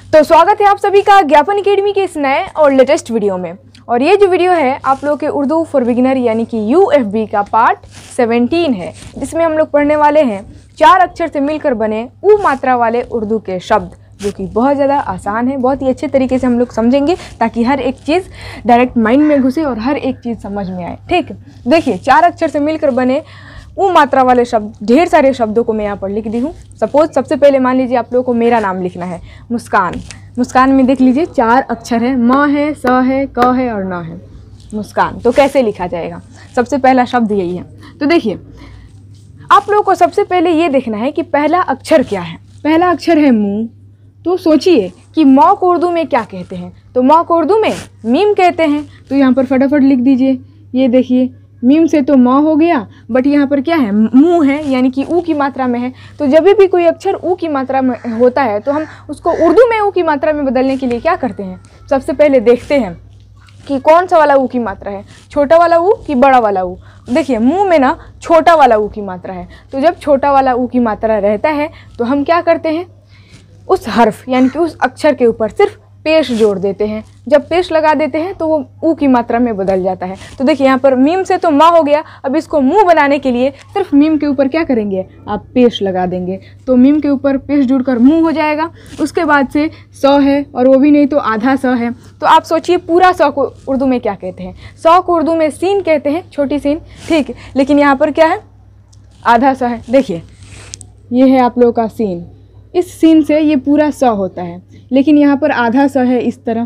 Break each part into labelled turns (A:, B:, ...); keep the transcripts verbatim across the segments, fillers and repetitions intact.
A: तो स्वागत है आप सभी का ज्ञापन एकेडमी के इस नए और लेटेस्ट वीडियो में। और ये जो वीडियो है आप लोग के उर्दू फॉर बिगिनर यानी कि यू एफ बी का पार्ट सत्रह है, जिसमें हम लोग पढ़ने वाले हैं चार अक्षर से मिलकर बने ऊ मात्रा वाले उर्दू के शब्द, जो कि बहुत ज़्यादा आसान है। बहुत ही अच्छे तरीके से हम लोग समझेंगे ताकि हर एक चीज़ डायरेक्ट माइंड में घुसे और हर एक चीज़ समझ में आए। ठीक, देखिए चार अक्षर से मिलकर बने ऊ मात्रा वाले शब्द, ढेर सारे शब्दों को मैं यहाँ पर लिख दी हूँ। सपोज सबसे पहले मान लीजिए आप लोगों को मेरा नाम लिखना है मुस्कान। मुस्कान में देख लीजिए चार अक्षर है, म है, स है, क है और न है, मुस्कान। तो कैसे लिखा जाएगा? सबसे पहला शब्द यही है। तो देखिए आप लोगों को सबसे पहले ये देखना है कि पहला अक्षर क्या है। पहला अक्षर है मुँह। तो सोचिए कि मौ को उर्दू में क्या कहते हैं? तो मौ को उर्दू में मीम कहते हैं। तो यहाँ पर फटाफट लिख दीजिए। ये देखिए मीम से तो मौ हो गया, बट यहाँ पर क्या है? मुँह है, यानी कि ऊ की मात्रा में है। तो जब भी कोई अक्षर ऊ की मात्रा में होता है तो हम उसको उर्दू में ऊ की मात्रा में बदलने के लिए क्या करते हैं? सबसे पहले देखते हैं कि कौन सा वाला ऊ की मात्रा है, छोटा वाला ऊ कि बड़ा वाला ऊ। देखिए मुँह में ना छोटा वाला ऊ की मात्रा है। तो जब छोटा वाला ऊ की मात्रा रहता है तो हम क्या करते हैं? उस हर्फ यानी कि उस अक्षर के ऊपर सिर्फ पेश जोड़ देते हैं। जब पेश लगा देते हैं तो वो ऊ की मात्रा में बदल जाता है। तो देखिए यहाँ पर मीम से तो माँ हो गया। अब इसको मुंह बनाने के लिए सिर्फ मीम के ऊपर क्या करेंगे? आप पेश लगा देंगे। तो मीम के ऊपर पेश जुड़कर मुंह हो जाएगा। उसके बाद से सौ है, और वो भी नहीं तो आधा सौ है। तो आप सोचिए पूरा सौ को उर्दू में क्या कहते हैं? सौ को उर्दू में सीन कहते हैं, छोटी सीन। ठीक, लेकिन यहाँ पर क्या है? आधा सौ है। देखिए ये है आप लोगों का सीन। इस सीन से ये पूरा सौ होता है, लेकिन यहाँ पर आधा सौ है इस तरह।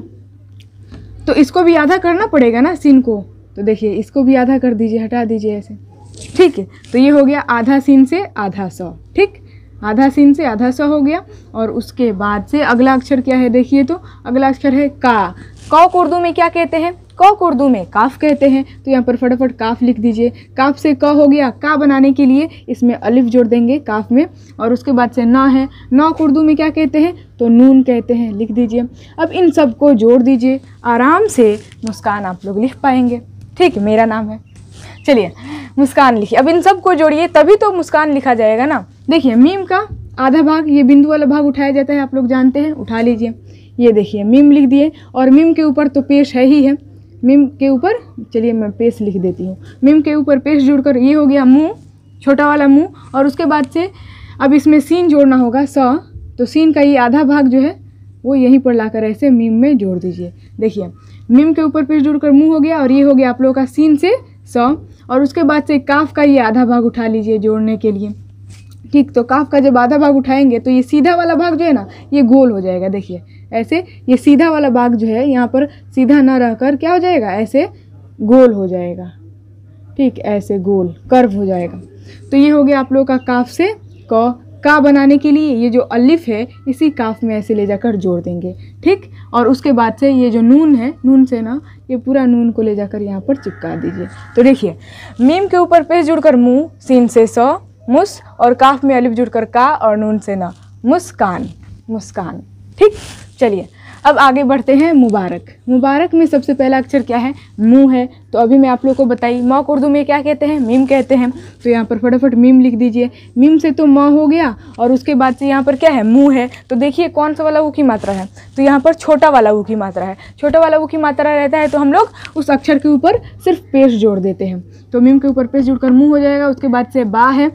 A: तो इसको भी आधा करना पड़ेगा ना सीन को। तो देखिए इसको भी आधा कर दीजिए, हटा दीजिए ऐसे। ठीक है, तो ये हो गया आधा सीन से आधा सौ। ठीक, आधा सीन से आधा सौ हो गया। और उसके बाद से अगला अक्षर क्या है? देखिए तो अगला अक्षर है का। कौ को उर्दू में क्या कहते हैं? कौ को उर्दू में काफ कहते हैं। तो यहाँ पर फटाफट काफ लिख दीजिए। काफ से क हो गया। का बनाने के लिए इसमें अलिफ जोड़ देंगे काफ में। और उसके बाद से ना है। ना को उर्दू में क्या कहते हैं? तो नून कहते हैं, लिख दीजिए। अब इन सब को जोड़ दीजिए। आराम से मुस्कान आप लोग लिख पाएंगे। ठीक, मेरा नाम है। चलिए मुस्कान लिखिए। अब इन सब को जोड़िए तभी तो मुस्कान लिखा जाएगा ना। देखिए मीम का आधा भाग, ये बिंदु वाला भाग उठाया जाता है, आप लोग जानते हैं। उठा लीजिए। ये देखिए मीम लिख दिए। और मीम के ऊपर तो पेश है ही है। मीम के ऊपर चलिए मैं पेश लिख देती हूँ। मीम के ऊपर पेश जोड़कर ये हो गया मुँह, छोटा वाला मुँह। और उसके बाद से अब इसमें सीन जोड़ना होगा सौ। तो सीन का ये आधा भाग जो है वो यहीं पर लाकर ऐसे मीम में जोड़ दीजिए। देखिए मीम के ऊपर पेश जोड़कर मुँह हो गया, और ये हो गया आप लोगों का सीन से सौ। और उसके बाद से काफ का ये आधा भाग उठा लीजिए जोड़ने के लिए। ठीक, तो काफ का जब आधा भाग उठाएंगे तो ये सीधा वाला भाग जो है ना ये गोल हो जाएगा। देखिए ऐसे ये सीधा वाला भाग जो है यहाँ पर सीधा ना रहकर क्या हो जाएगा? ऐसे गोल हो जाएगा। ठीक, ऐसे गोल कर्व हो जाएगा। तो ये हो गया आप लोगों का काफ से क। का बनाने के लिए ये जो अलिफ है इसी काफ में ऐसे ले जाकर जोड़ देंगे। ठीक, और उसके बाद से ये जो नून है, नून से ना ये पूरा नून को ले जाकर यहाँ पर चिपका दीजिए। तो देखिए मीम के ऊपर पेश जुड़कर मुँह, सीन से सौ, मुस, और काफ में अलिफ जुड़कर का, और नून से ना मुस्कान, मुस्कान। ठीक, चलिए अब आगे बढ़ते हैं। मुबारक। मुबारक में सबसे पहला अक्षर क्या है? मुँह है। तो अभी मैं आप लोग को बताई मौ को उर्दू में क्या कहते हैं? मीम कहते हैं। तो यहाँ पर फटाफट मीम लिख दीजिए। मीम से तो मौ हो गया, और उसके बाद से यहाँ पर क्या है? मुँह है। तो देखिए कौन सा वाला ऊ की मात्रा है? तो यहाँ पर छोटा वाला ऊ की मात्रा है। छोटा वाला ऊ की मात्रा रहता है तो हम लोग उस अक्षर के ऊपर सिर्फ पेश जोड़ देते हैं। तो मीम के ऊपर पेश जोड़कर मुँह हो जाएगा। उसके बाद से बा है।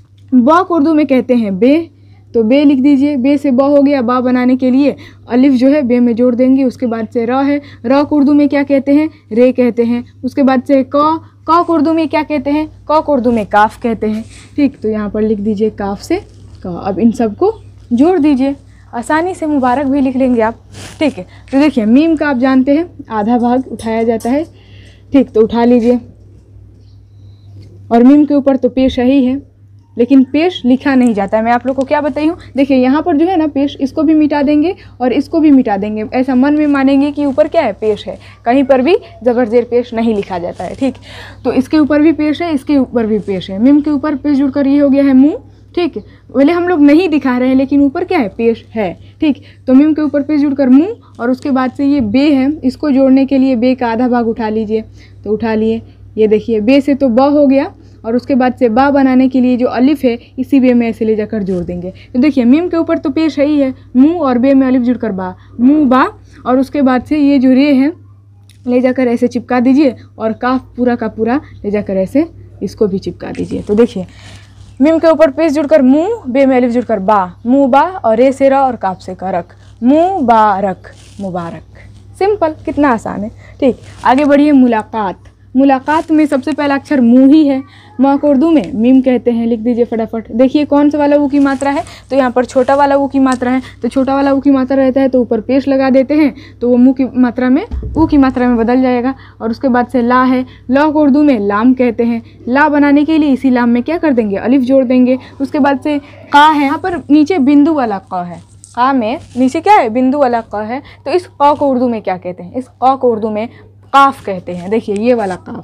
A: बा को उर्दू में कहते हैं बे। तो बे लिख दीजिए। बे से ब हो गया। बा बनाने के लिए अलिफ जो है बे में जोड़ देंगे। उसके बाद से र है। र को उर्दू में क्या कहते हैं? रे कहते हैं। उसके बाद से क। क को उर्दू में क्या कहते हैं? क को उर्दू में काफ कहते हैं। ठीक, तो यहाँ पर लिख दीजिए काफ से क। अब इन सब को जोड़ दीजिए। आसानी से मुबारक भी लिख लेंगे आप। ठीक है, तो देखिए मीम का आप जानते हैं आधा भाग उठाया जाता है। ठीक, तो उठा लीजिए। और मीम के ऊपर तो पेश ही है, लेकिन पेश लिखा नहीं जाता है। मैं आप लोग को क्या बताई हूँ? देखिए यहाँ पर जो है ना पेश, इसको भी मिटा देंगे और इसको भी मिटा देंगे। ऐसा मन में मानेंगे कि ऊपर क्या है? पेश है। कहीं पर भी जबर जेर पेश नहीं लिखा जाता है। ठीक, तो इसके ऊपर भी पेश है, इसके ऊपर भी पेश है। मीम के ऊपर पेश जुड़कर ये हो गया है मुँह। ठीक, बोले हम लोग नहीं दिखा रहे हैं लेकिन ऊपर क्या है? पेश है। ठीक, तो मीम के ऊपर पेश जुड़कर मुँह, और उसके बाद से ये बे है। इसको जोड़ने के लिए बे का आधा भाग उठा लीजिए। तो उठा लिए। ये देखिए बे से तो ब हो गया, और उसके बाद से बा बनाने के लिए जो अलिफ है इसी बे में ऐसे ले जाकर जोड़ देंगे। तो देखिए मीम के ऊपर तो पेश है ही है, मुँह और बे में अलिफ जुड़कर बा, मुँह बा, और उसके बाद से ये जो रे है ले जाकर ऐसे चिपका दीजिए और काफ पूरा का पूरा ले जाकर ऐसे इसको भी चिपका दीजिए। तो देखिए मीम के ऊपर पेश जुड़कर मुँह, बे में अलिफ जुड़कर बा, मुँह बा, और रे से रा और काफ से का रख, मुबारक, मुबारक। सिंपल, कितना आसान है। ठीक, आगे बढ़िए। मुलाकात। मुलाकात में सबसे पहला अक्षर मुँह ही है। माँ को उर्दू में मीम कहते हैं, लिख दीजिए फटाफट। देखिए कौन सा वाला ऊ की मात्रा है, तो यहाँ पर छोटा वाला ऊ की मात्रा है, तो छोटा वाला ऊ की मात्रा रहता है तो ऊपर पेश लगा देते हैं तो वो मुँह की मात्रा में ऊ की मात्रा में बदल जाएगा। और उसके बाद से ला है, ला को उर्दू में लाम कहते हैं। ला बनाने के लिए इसी लाम में क्या कर देंगे, अलिफ जोड़ देंगे। उसके बाद से का है, यहाँ पर नीचे बिंदु वाला क है, का में नीचे क्या है, बिंदु वाला क है, तो इस क को उर्दू में क्या कहते हैं, इस क को उर्दू में काफ कहते हैं। देखिए ये वाला काफ,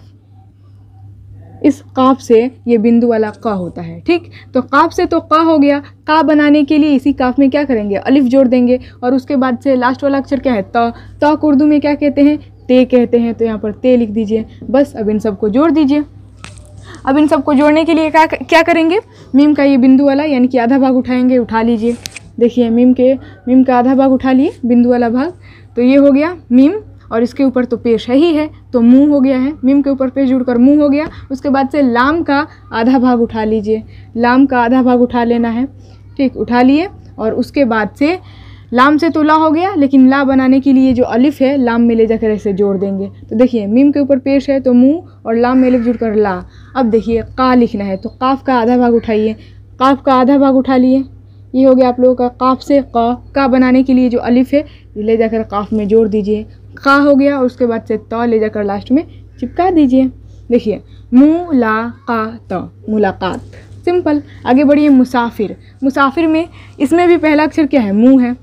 A: इस काफ से ये बिंदु वाला क होता है। ठीक, तो काफ से तो क हो गया, का बनाने के लिए इसी काफ में क्या करेंगे, अलिफ जोड़ देंगे। और उसके बाद से लास्ट वाला अक्षर क्या है, त, त को उर्दू में क्या कहते हैं, ते कहते हैं, तो यहाँ पर ते लिख दीजिए। बस अब इन सबको जोड़ दीजिए। अब इन सबको जोड़ने के लिए क्या क्या करेंगे, मीम का ये बिंदु वाला यानी कि आधा भाग उठाएंगे, उठा लीजिए। देखिए मीम के मीम का आधा भाग उठा लिए, बिंदु वाला भाग, तो ये हो गया मीम, और इसके ऊपर तो पेश है ही है तो मुंह हो गया है, मीम के ऊपर पेश जुड़कर मुंह हो गया। उसके बाद से लाम का आधा भाग उठा लीजिए, लाम का आधा भाग उठा लेना है। ठीक, उठा लिए, और उसके बाद से लाम से तो ला हो गया, लेकिन ला बनाने के लिए जो अलिफ है लाम में ले जाकर ऐसे जोड़ देंगे। तो देखिए मीम के ऊपर पेश है तो मुंह, और लाम में अलिफ जुड़कर ला। अब देखिए का लिखना है, तो काफ का आधा भाग उठाइए, काफ का आधा भाग उठा लिए, ये हो गया आप लोगों का काफ से क। का बनाने के लिए जो अलिफ है ये ले जाकर काफ में जोड़ दीजिए, का हो गया। और उसके बाद से त ले जाकर लास्ट में चिपका दीजिए। देखिए मुलाकात, मुलाकात, सिंपल। आगे बढ़िए। मुसाफिर। मुसाफिर में इसमें भी पहला अक्षर क्या है, मुँह है,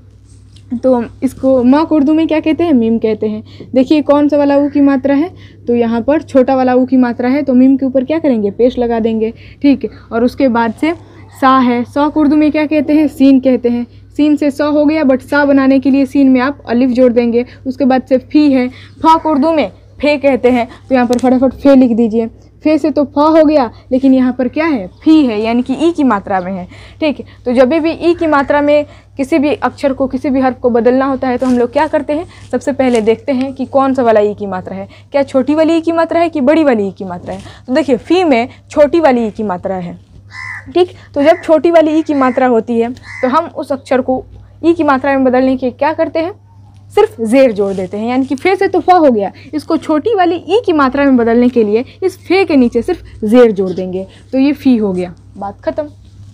A: तो इसको माँ को उर्दू में क्या कहते हैं, मीम कहते हैं। देखिए कौन सा वाला ऊ की मात्रा है, तो यहाँ पर छोटा वाला ऊ की मात्रा है, तो मीम के ऊपर क्या करेंगे, पेश लगा देंगे। ठीक है, और उसके बाद से सा है, सा को उर्दू में क्या कहते हैं, सीन कहते हैं। सीन से सा हो गया, बट सा बनाने के लिए सीन में आप अलिफ जोड़ देंगे। उसके बाद से फी है, फा को उर्दू में फे कहते हैं, तो यहाँ पर फटाफट फे लिख दीजिए। फे से तो फा हो गया, लेकिन यहाँ पर क्या है, फी है, यानी कि ई की मात्रा में है। ठीक है, तो जब भी ई की मात्रा में किसी भी अक्षर को, किसी भी हर्फ को बदलना होता है तो हम लोग क्या करते हैं, सबसे पहले देखते हैं कि कौन सा वाला ई की मात्रा है, क्या छोटी वाली ई की मात्रा है कि बड़ी वाली ई की मात्रा है। तो देखिए फी में छोटी वाली ई की मात्रा है। ठीक, तो जब छोटी वाली ई की मात्रा होती है तो हम उस अक्षर को ई की मात्रा में बदलने के क्या करते हैं, सिर्फ ज़ेर जोड़ देते हैं, यानी कि फे से तो फा हो गया, इसको छोटी वाली ई की मात्रा में बदलने के लिए इस फे के नीचे सिर्फ ज़ेर जोड़ देंगे, तो ये फ़ी हो गया, बात ख़त्म।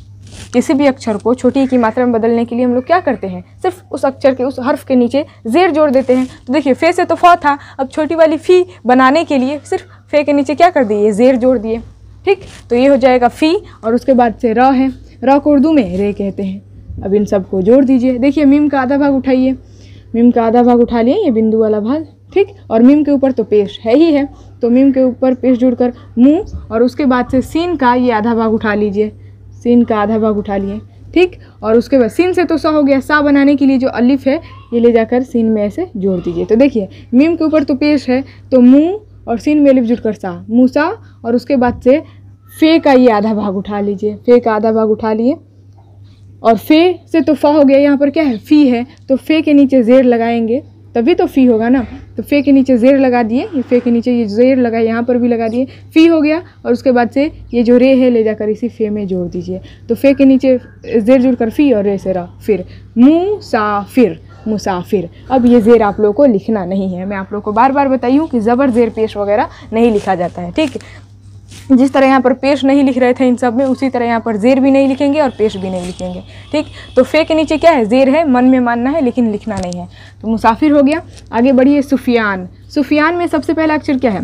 A: किसी भी अक्षर को छोटी ई की मात्रा में बदलने के लिए हम लोग क्या करते हैं, सिर्फ उस अक्षर के, उस हर्फ के नीचे ज़ेर जोड़ देते हैं। तो देखिए फे से तो फा था, अब छोटी वाली फ़ी बनाने के लिए सिर्फ फे के नीचे क्या कर दिए, ज़ेर जोड़ दिए। ठीक, तो ये हो जाएगा फ़ी। और उसके बाद से र है, र को उर्दू में रे कहते हैं। अब इन सबको जोड़ दीजिए। देखिए मीम का आधा भाग उठाइए, मीम का आधा भाग उठा लिए, ये बिंदु वाला भाग। ठीक, और मीम के ऊपर तो पेश है ही है, तो मीम के ऊपर पेश जुड़कर मुँह, और उसके बाद से सीन का ये आधा भाग उठा लीजिए, सीन का आधा भाग उठा लिए। ठीक, और उसके बाद सीन से तो सा हो गया, सा बनाने के लिए जो अलिफ है ये ले जाकर सीन में ऐसे जोड़ दीजिए। तो देखिए मीम के ऊपर तो पेश है तो मुँह, और सीन में अलिफ जुड़कर सा, मूसा। और उसके बाद से फे का ये आधा भाग उठा लीजिए, फे का आधा भाग उठा लिए, और फे से तो फा हो गया, यहाँ पर क्या है, फ़ी है, तो फे के नीचे ज़ेर लगाएंगे तभी तो फ़ी होगा ना। तो फे के नीचे ज़ेर लगा दिए, ये फे के नीचे ये ज़ेर लगा, यहाँ पर भी लगा दिए, फ़ी हो गया। और उसके बाद से ये जो रे है ले जाकर इसी फे में जोड़ दीजिए। तो फे के नीचे ज़ेर जुड़कर फ़ी, और रे से रा, फिर मुसाफिर, मुसाफिर। अब ये ज़ेर आप लोगों को लिखना नहीं है, मैं आप लोगों को बार बार बताई हूँ कि ज़बर ज़ेर पेश वगैरह नहीं लिखा जाता है। ठीक, जिस तरह यहाँ पर पेश नहीं लिख रहे थे इन सब में, उसी तरह यहाँ पर ज़ेर भी नहीं लिखेंगे और पेश भी नहीं लिखेंगे। ठीक, तो फे के नीचे क्या है, ज़ेर है, मन में मानना है लेकिन लिखना नहीं है। तो मुसाफिर हो गया। आगे बढ़िए। सुफियान। सुफियान में सबसे पहला अक्षर क्या है,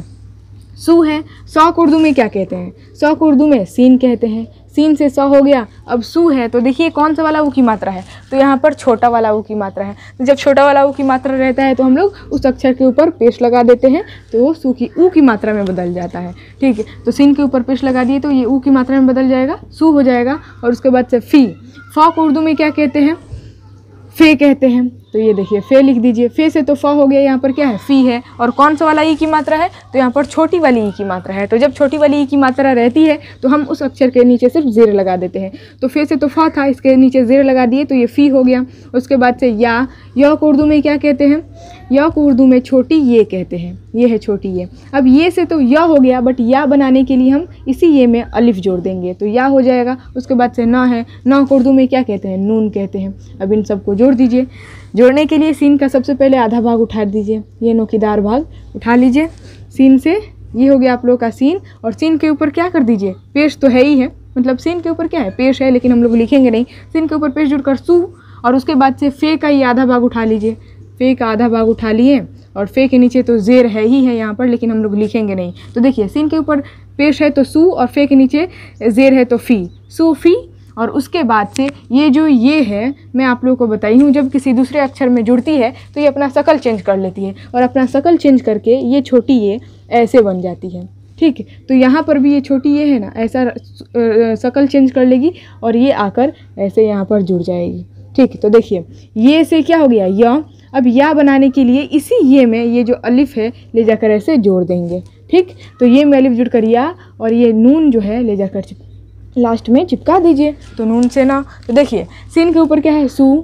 A: सू है। सौ को उर्दू में क्या कहते हैं, सौ को उर्दू में सीन कहते हैं। सीन से सौ हो गया, अब सू है, तो देखिए कौन सा वाला ऊ की मात्रा है, तो यहाँ पर छोटा वाला ऊ की मात्रा है। तो जब छोटा वाला ऊ की मात्रा रहता है तो हम लोग उस अक्षर के ऊपर पेश लगा देते हैं, तो वो सू की ऊ की मात्रा में बदल जाता है। ठीक है, तो सीन के ऊपर पेश लगा दिए तो ये ऊ की मात्रा में बदल जाएगा, सू हो जाएगा। और उसके बाद से फ़ी। फ़ा को उर्दू में क्या कहते हैं, फ़े कहते हैं। तो ये देखिए फे लिख दीजिए, फे से तो फ हो गया, यहाँ पर क्या है फी है, और कौन सा वाला ई की मात्रा है, तो यहाँ पर छोटी वाली ई की मात्रा है। तो जब छोटी वाली ई की मात्रा रहती है तो हम उस अक्षर के नीचे सिर्फ ज़ेर लगा देते हैं। तो फे से तो फ था, इसके नीचे ज़ेर लगा दिए तो ये फ़ी हो गया। उसके बाद से या, या को उर्दू में क्या कहते हैं, या को उर्दू में छोटी ये कहते हैं, ये है छोटी ये। अब ये से तो या हो गया, बट या बनाने के लिए हम इसी ये में अलिफ जोड़ देंगे तो या हो जाएगा। उसके बाद से ना है, ना को उर्दू में क्या कहते हैं, नून कहते हैं। अब इन सबको जोड़ दीजिए। जोड़ने के लिए सीन का सबसे पहले आधा भाग उठा दीजिए, ये नोकीदार भाग उठा लीजिए सीन से, ये हो गया आप लोग का सीन। और सीन के ऊपर क्या कर दीजिए, पेश तो है ही है, मतलब सीन के ऊपर क्या है, पेश है, लेकिन हम लोग लिखेंगे नहीं। सीन के ऊपर पेश जुड़कर सू, और उसके बाद से फे का ये आधा भाग उठा लीजिए, फे का आधा भाग उठा लिए, और फे के नीचे तो ज़ेर है ही है यहाँ पर, लेकिन हम लोग लिखेंगे नहीं। तो देखिए सीन के ऊपर पेश है तो सू, और फे के नीचे ज़ेर है तो फ़ी, सूफ़ी। और उसके बाद से ये जो ये है, मैं आप लोगों को बताई हूँ, जब किसी दूसरे अक्षर में जुड़ती है तो ये अपना शकल चेंज कर लेती है, और अपना शकल चेंज करके ये छोटी ये ऐसे बन जाती है। ठीक, तो यहाँ पर भी ये छोटी ये है ना, ऐसा शकल चेंज कर लेगी और ये आकर ऐसे यहाँ पर जुड़ जाएगी। ठीक, तो देखिए ये से क्या हो गया, या। अब या बनाने के लिए इसी ये में ये जो अलिफ है ले जाकर ऐसे जोड़ देंगे। ठीक, तो ये में अलिफ जुड़कर या, और ये नून जो है ले जाकर लास्ट में चिपका दीजिए, तो नून से ना। तो देखिए सीन के ऊपर क्या है, सू,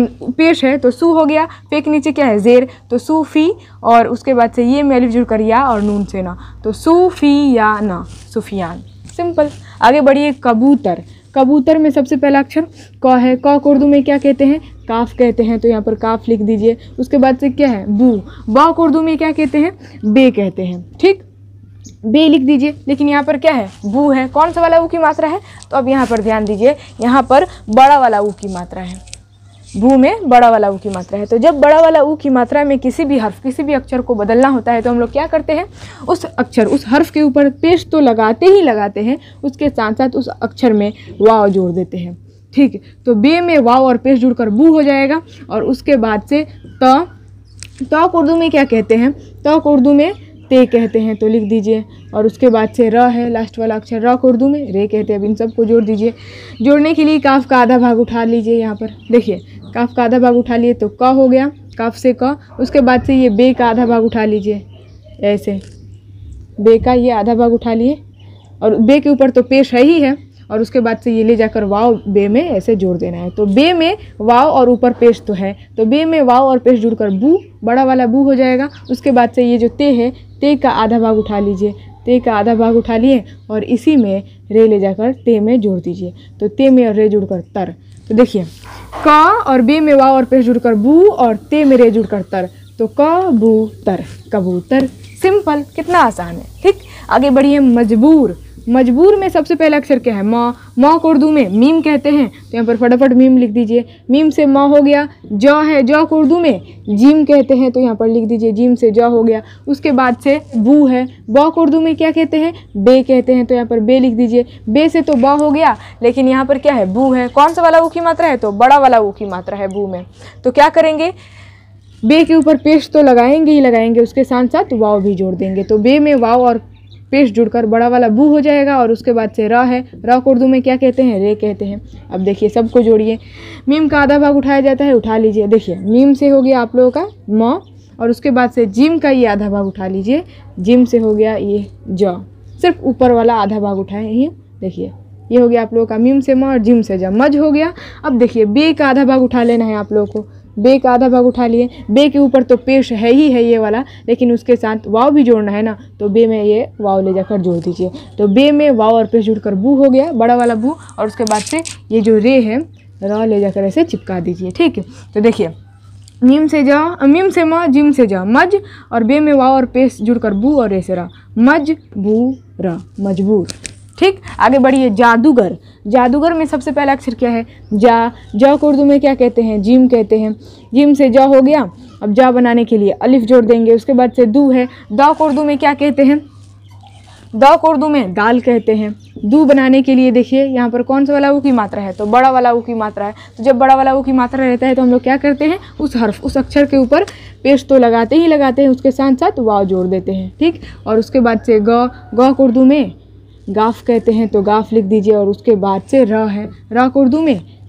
A: पेश है तो सू हो गया, पे के नीचे क्या है, ज़ेर, तो सूफ़ी, और उसके बाद से ये में अलिफ जुड़कर या और नून से ना, तो सूफ़ी या ना, सुफियान। सिंपल। आगे बढ़िए, कबूतर। कबूतर में सबसे पहला अक्षर क है, क को उर्दू में क्या कहते हैं, काफ कहते हैं, तो यहाँ पर काफ लिख दीजिए। उसके बाद से क्या है, बू, बा को उर्दू में क्या कहते हैं, बे कहते हैं। ठीक, बे लिख दीजिए, लेकिन यहाँ पर क्या है, बू है, कौन सा वाला ऊ की मात्रा है, तो अब यहाँ पर ध्यान दीजिए, यहाँ पर बड़ा वाला ऊ की मात्रा है, बू में बड़ा वाला ऊ की मात्रा है। तो जब बड़ा वाला ऊ की मात्रा में किसी भी हर्फ, किसी भी अक्षर को बदलना होता है तो हम लोग क्या करते हैं, उस अक्षर, उस हर्फ के ऊपर पेश तो लगाते ही लगाते हैं, उसके साथ साथ उस अक्षर में वाव जोड़ देते हैं। ठीक, तो बे में वाव और पेश जुड़कर बू हो जाएगा। और उसके बाद से त, त को उर्दू में क्या कहते हैं, त को उर्दू में ते कहते हैं, तो लिख दीजिए। और उसके बाद से र है, लास्ट वाला अक्षर, र को उर्दू में रे कहते हैं। अब इन सबको जोड़ दीजिए। जोड़ने के लिए काफ का आधा भाग उठा लीजिए, यहाँ पर देखिए काफ का आधा भाग उठा लिए तो क हो गया, काफ से क। उसके बाद से ये बे का आधा भाग उठा लीजिए, ऐसे बे का ये आधा भाग उठा लिए, और बे के ऊपर तो पेश है ही है, और उसके बाद से ये ले जाकर वाव बे में ऐसे जोड़ देना है। तो बे में वाव और ऊपर पेश तो है, तो बे में वाव और पेश जुड़कर बू, बड़ा वाला बू हो जाएगा। उसके बाद से ये जो ते है, ते का आधा भाग उठा लीजिए, ते का आधा भाग उठा लिए, और इसी में रे ले जाकर ते में जोड़ दीजिए, तो ते में और रे जुड़कर तर। तो देखिए क और बे में वाव और पेश जुड़कर बू, और ते में रे जुड़कर तर, तो क बू तर, कबूतर। सिंपल, कितना आसान है। ठीक, आगे बढ़िए, मजबूर। मजबूर में सबसे पहला अक्षर क्या है, म। म को उर्दू में मीम कहते हैं, तो यहाँ पर फटाफट मीम लिख दीजिए। मीम से म हो गया। ज है, ज को उर्दू में जीम कहते हैं, तो यहाँ पर लिख दीजिए, जीम से ज हो गया। उसके बाद से बू है, ब को उर्दू में क्या कहते हैं, बे कहते हैं, तो यहाँ पर बे लिख दीजिए। बे से तो ब हो गया, लेकिन यहाँ पर क्या है, बू है, कौन सा वाला ऊ की मात्रा है, तो बड़ा वाला ऊ की मात्रा है बू में। तो क्या करेंगे, बे के ऊपर पेश तो लगाएंगे ही लगाएंगे, उसके साथ साथ वाव भी जोड़ देंगे, तो बे में वाव और पेश जुड़कर बड़ा वाला बू हो जाएगा। और उसके बाद से र है, र को उर्दू में क्या कहते हैं, रे कहते हैं। अब देखिए सबको जोड़िए। मीम का आधा भाग उठाया जाता है, उठा लीजिए। देखिए मीम से हो गया आप लोगों का म, और उसके बाद से जिम का ये आधा भाग उठा लीजिए, जिम से हो गया ये ज, सिर्फ ऊपर वाला आधा भाग उठाए ही। देखिए ये हो गया आप लोगों का मीम से म और जिम से ज, मज हो गया। अब देखिए बे का आधा भाग उठा लेना है आप लोगों को, बे का आधा भाग उठा लिए। बे के ऊपर तो पेश है ही है ये वाला, लेकिन उसके साथ वाव भी जोड़ना है ना, तो बे में ये वाव ले जाकर जोड़ दीजिए। तो बे में वाव और पेश जुड़कर बू हो गया, बड़ा वाला बू। और उसके बाद से ये जो रे है, र ले जाकर ऐसे चिपका दीजिए। ठीक है, तो देखिए मीम से जा, मीम से म, जिम से जा, मज, और बे में वाव और पेश जुड़कर बू, और रे से रा, मज बू र, मजबूर। ठीक, आगे बढ़िए, जादूगर। जादूगर में सबसे पहला अक्षर क्या है, जा। जा को उर्दू में क्या कहते हैं, जीम कहते हैं। जीम से जा हो गया। अब जा बनाने के लिए अलिफ जोड़ देंगे। उसके बाद से दू है, दा को उर्दू में क्या कहते हैं, दा को उर्दू में दाल कहते हैं। दू बनाने के लिए देखिए यहाँ पर कौन सा वाला ऊ की मात्रा है, तो बड़ा वाला ऊ की मात्रा है। तो जब बड़ा वाला ऊ की मात्रा रहता है तो हम लोग क्या करते हैं, उस हर्फ, उस अक्षर के ऊपर पेश तो लगाते ही लगाते हैं, उसके साथ साथ वाव जोड़ देते हैं। ठीक, और उसके बाद से ग, ग को उर्दू में गाफ कहते हैं, तो गाफ लिख दीजिए। और उसके बाद से र है, र को उर्दू में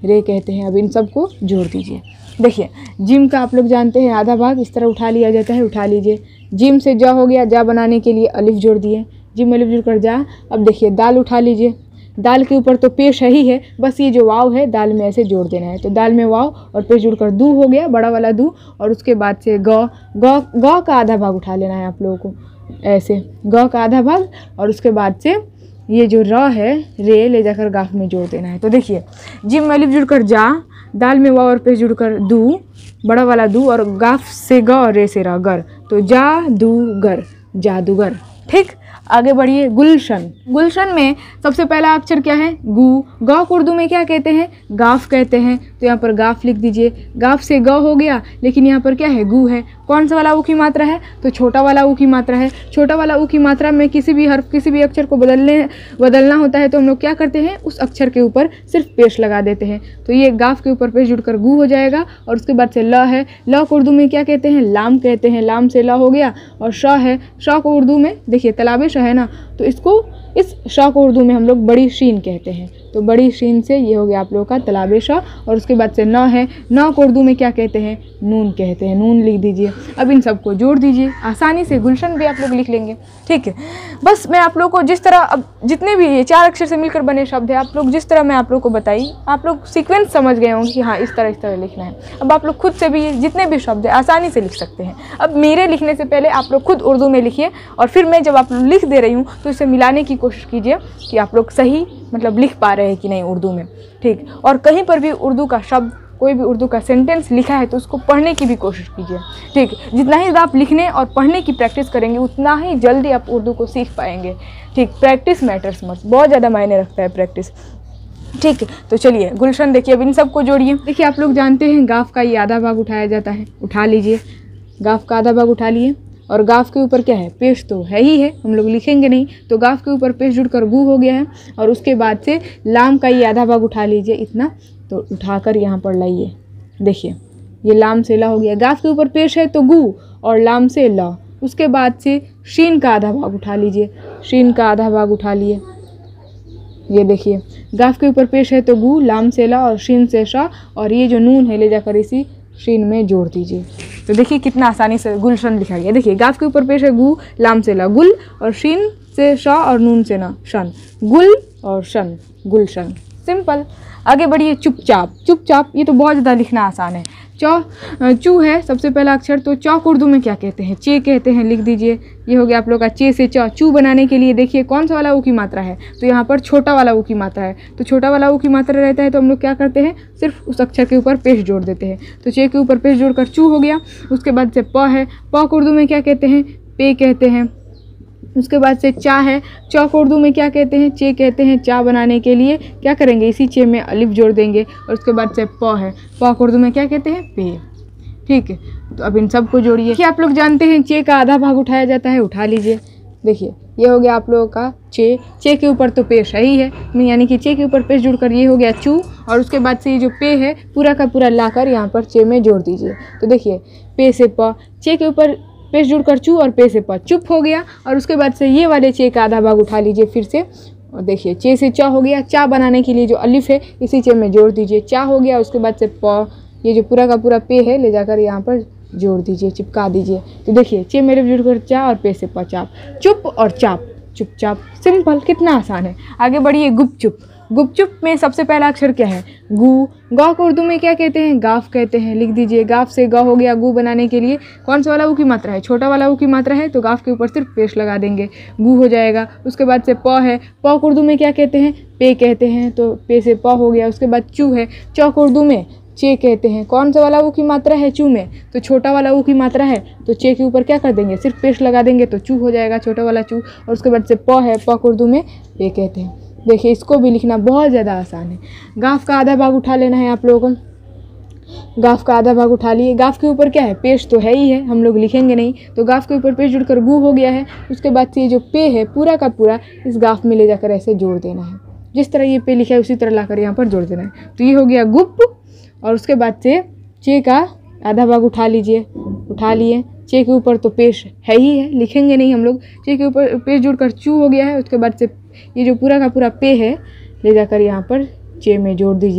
A: रे कहते हैं। अब इन सबको जोड़ दीजिए। देखिए जिम का आप लोग जानते हैं आधा भाग इस तरह उठा लिया जाता है, उठा लीजिए। जिम से जा हो गया, जा बनाने के लिए अलिफ जोड़ दिए, जिम अलिफ जोड़ कर जा। अब देखिए दाल उठा लीजिए, दाल के ऊपर तो पेश है ही है, बस ये जो वाव है दाल में ऐसे जोड़ देना है। तो दाल में वाव और पेश जोड़कर दू हो गया, बड़ा वाला दू। और उसके बाद से ग ग ग का आधा भाग उठा लेना है आप लोगों को, ऐसे ग का आधा भाग। और उसके बाद से ये जो र है रे ले जाकर गाफ में जोड़ देना है। तो देखिए जिम में अलिफ जुड़कर जा, दाल में वाव और पेश जुड़कर दू, बड़ा वाला दू, और गाफ से ग और रे से र गर, तो जा दू गर, जादूगर। ठीक, आगे बढ़िए। गुलशन, गुलशन में सबसे पहला अक्षर क्या है? गु। ग को उर्दू में क्या कहते हैं? गाफ कहते हैं। तो यहाँ पर गाफ लिख दीजिए। गाफ से ग हो गया, लेकिन यहाँ पर क्या है? गु है। कौन सा वाला ऊ की मात्रा है? तो छोटा वाला ऊ की मात्रा है। छोटा वाला ऊ की मात्रा में किसी भी हर्फ, किसी भी अक्षर को बदलने बदलना होता है तो हम लोग क्या करते हैं? उस अक्षर के ऊपर सिर्फ पेश लगा देते हैं। तो ये गाफ के ऊपर पेश जुड़कर गु हो जाएगा। और उसके बाद से ल है। ल को उर्दू में क्या कहते हैं? लाम कहते हैं। लाम से ल हो गया। और श है। श को उर्दू में देखिए तलाबे श है ना, तो इसको, इस श को उर्दू में हम लोग बड़ी शीन कहते हैं। तो बड़ी शीन से ये हो गया आप लोगों का तलाबे श। और उसके बाद से न है। न को उर्दू में क्या कहते हैं? नून कहते हैं। नून लिख दीजिए। अब इन सबको जोड़ दीजिए। आसानी से गुलशन भी आप लोग लिख लेंगे। ठीक है, बस मैं आप लोग को जिस तरह, अब जितने भी ये चार अक्षर से मिलकर बने शब्द है, आप लोग जिस तरह मैं आप लोग को बताई, आप लोग सीक्वेंस समझ गए होंगे कि हाँ इस तरह इस तरह लिखना है। अब आप लोग खुद से भी जितने भी शब्द है आसानी से लिख सकते हैं। अब मेरे लिखने से पहले आप लोग खुद उर्दू में लिखिए, और फिर मैं जब आप लोग लिख दे रही हूँ तो इसे मिलाने की कोशिश कीजिए कि आप लोग सही मतलब लिख पा रहे हैं कि नहीं उर्दू में। ठीक, और कहीं पर भी उर्दू का शब्द, कोई भी उर्दू का सेंटेंस लिखा है तो उसको पढ़ने की भी कोशिश कीजिए। ठीक, जितना ही आप लिखने और पढ़ने की प्रैक्टिस करेंगे उतना ही जल्दी आप उर्दू को सीख पाएंगे। ठीक, प्रैक्टिस मैटर्स मच, बहुत ज़्यादा मायने रखता है प्रैक्टिस। ठीक है, तो चलिए गुलशन देखिए, अब इन सबको जोड़िए। देखिए आप लोग जानते हैं गाफ का ये आधा भाग उठाया जाता है, उठा लीजिए। गाफ का आधा भाग उठा लिए, और गाफ के ऊपर क्या है? पेश तो है ही है, हम लोग लिखेंगे नहीं, तो गाफ के ऊपर पेश जुड़कर गु हो गया है। और उसके बाद से लाम का ये आधा भाग उठा लीजिए इतना, तो उठाकर यहाँ पर लाइए। देखिए ये लाम से ला हो गया। गाफ के ऊपर पेश है तो गु, और लाम से ला। उसके बाद से शीन का आधा भाग उठा लीजिए। शीन का आधा भाग उठा लिए। ये देखिए गाफ के ऊपर पेश है तो गु, लाम से ला, और शीन से शा, और ये जो नून है ले जाकर इसी शीन में जोड़ दीजिए। तो देखिए कितना आसानी से गुलशन लिखा गया। देखिए गाफ के ऊपर पेश है गु, लाम से ला गुल, और शीन से शा और नून से ना शन, गुल और शन, गुलशन। सिंपल। आगे बढ़िए। चुपचाप। चुपचाप ये तो बहुत ज़्यादा लिखना आसान है। चौ चू है सबसे पहला अक्षर, तो चौ को उर्दू में क्या कहते हैं? चे कहते हैं। लिख दीजिए। ये हो गया आप लोग का चे से चौ। चू बनाने के लिए देखिए कौन सा वाला ऊ की मात्रा है? तो यहाँ पर छोटा वाला ऊ की मात्रा है। तो छोटा वाला ऊ की मात्रा रहता है तो हम लोग क्या करते हैं? सिर्फ उस अक्षर के ऊपर पेश जोड़ देते हैं। तो चे के ऊपर पेश जोड़कर चू हो गया। उसके बाद से प है। प को उर्दू में क्या कहते हैं? पे कहते हैं। उसके बाद से चा है। चा को उर्दू में क्या कहते हैं? चे कहते हैं। चा बनाने के लिए क्या करेंगे? इसी चे में अलिफ जोड़ देंगे। और उसके बाद से प है। प को उर्दू में क्या कहते हैं? पे। ठीक है, तो अब इन सबको जोड़िए। कि आप लोग जानते हैं चे का आधा भाग उठाया जाता है, उठा लीजिए। देखिए ये हो गया आप लोगों का चे। चे के ऊपर तो पेश है ही है, यानी कि चे के ऊपर पेश जुड़कर ये हो गया चू। और उसके बाद से ये जो पे है पूरा का पूरा लाकर यहाँ पर चे में जोड़ दीजिए। तो देखिए पे से प, चे के ऊपर पेश जुड़कर चू, और पे से प, चुप हो गया। और उसके बाद से ये वाले चे का आधा भाग उठा लीजिए फिर से। और देखिए चे से चा हो गया। चा बनाने के लिए जो अलिफ है इसी चे में जोड़ दीजिए। चा हो गया। उसके बाद से प, ये जो पूरा का पूरा पे है ले जाकर यहाँ पर जोड़ दीजिए, चिपका दीजिए। तो देखिए चे में अलिफ जुड़कर चा, और पे से प, चाप। चुप और चाप, चुपचाप। सिंपल, कितना आसान है। आगे बढ़िए। गुपचुप। गुपचुप में सबसे पहला अक्षर क्या है? गु। ग को उर्दू में क्या कहते हैं? गाफ कहते हैं। लिख दीजिए। गाफ से ग हो गया। गु बनाने के लिए कौन सा वाला ऊ की मात्रा है? छोटा वाला ऊ की मात्रा है, तो गाफ के ऊपर सिर्फ पेश लगा देंगे, गु हो जाएगा। उसके बाद से प है। प को उर्दू में क्या कहते हैं? पे कहते हैं। तो पे से प हो गया। उसके बाद चू है। च को उर्दू में चे कहते हैं। कौन सा वाला ऊ की मात्रा है? चू में, तो छोटा वाला ऊ की मात्रा है, तो चे के ऊपर क्या कर देंगे? सिर्फ पेश लगा देंगे, तो चू हो जाएगा, छोटा वाला चू। और उसके बाद से प है। प को उर्दू में पे कहते हैं। देखिए इसको भी लिखना बहुत ज़्यादा आसान है। गाफ का आधा भाग उठा लेना है आप लोगों को। गाफ का आधा भाग उठा लिए। गाफ के ऊपर क्या है? पेश तो है ही है, हम लोग लिखेंगे नहीं, तो गाफ के ऊपर पेश जुड़कर गु हो गया है। उसके बाद से ये जो पे है पूरा का पूरा इस गाफ में ले जाकर ऐसे जोड़ देना है। जिस तरह ये पे लिखा है उसी तरह लाकर यहाँ पर जोड़ देना है। तो ये हो गया गुप। और उसके बाद से चे का आधा भाग उठा लीजिए। उठा लिए। चे के ऊपर तो पेश है ही है, लिखेंगे नहीं हम लोग। चे के ऊपर पेश जुड़कर चू हो गया है। उसके बाद से ये जो पूरा का पूरा पे है ले जाकर यहाँ पर चे में जोड़ दीजिए।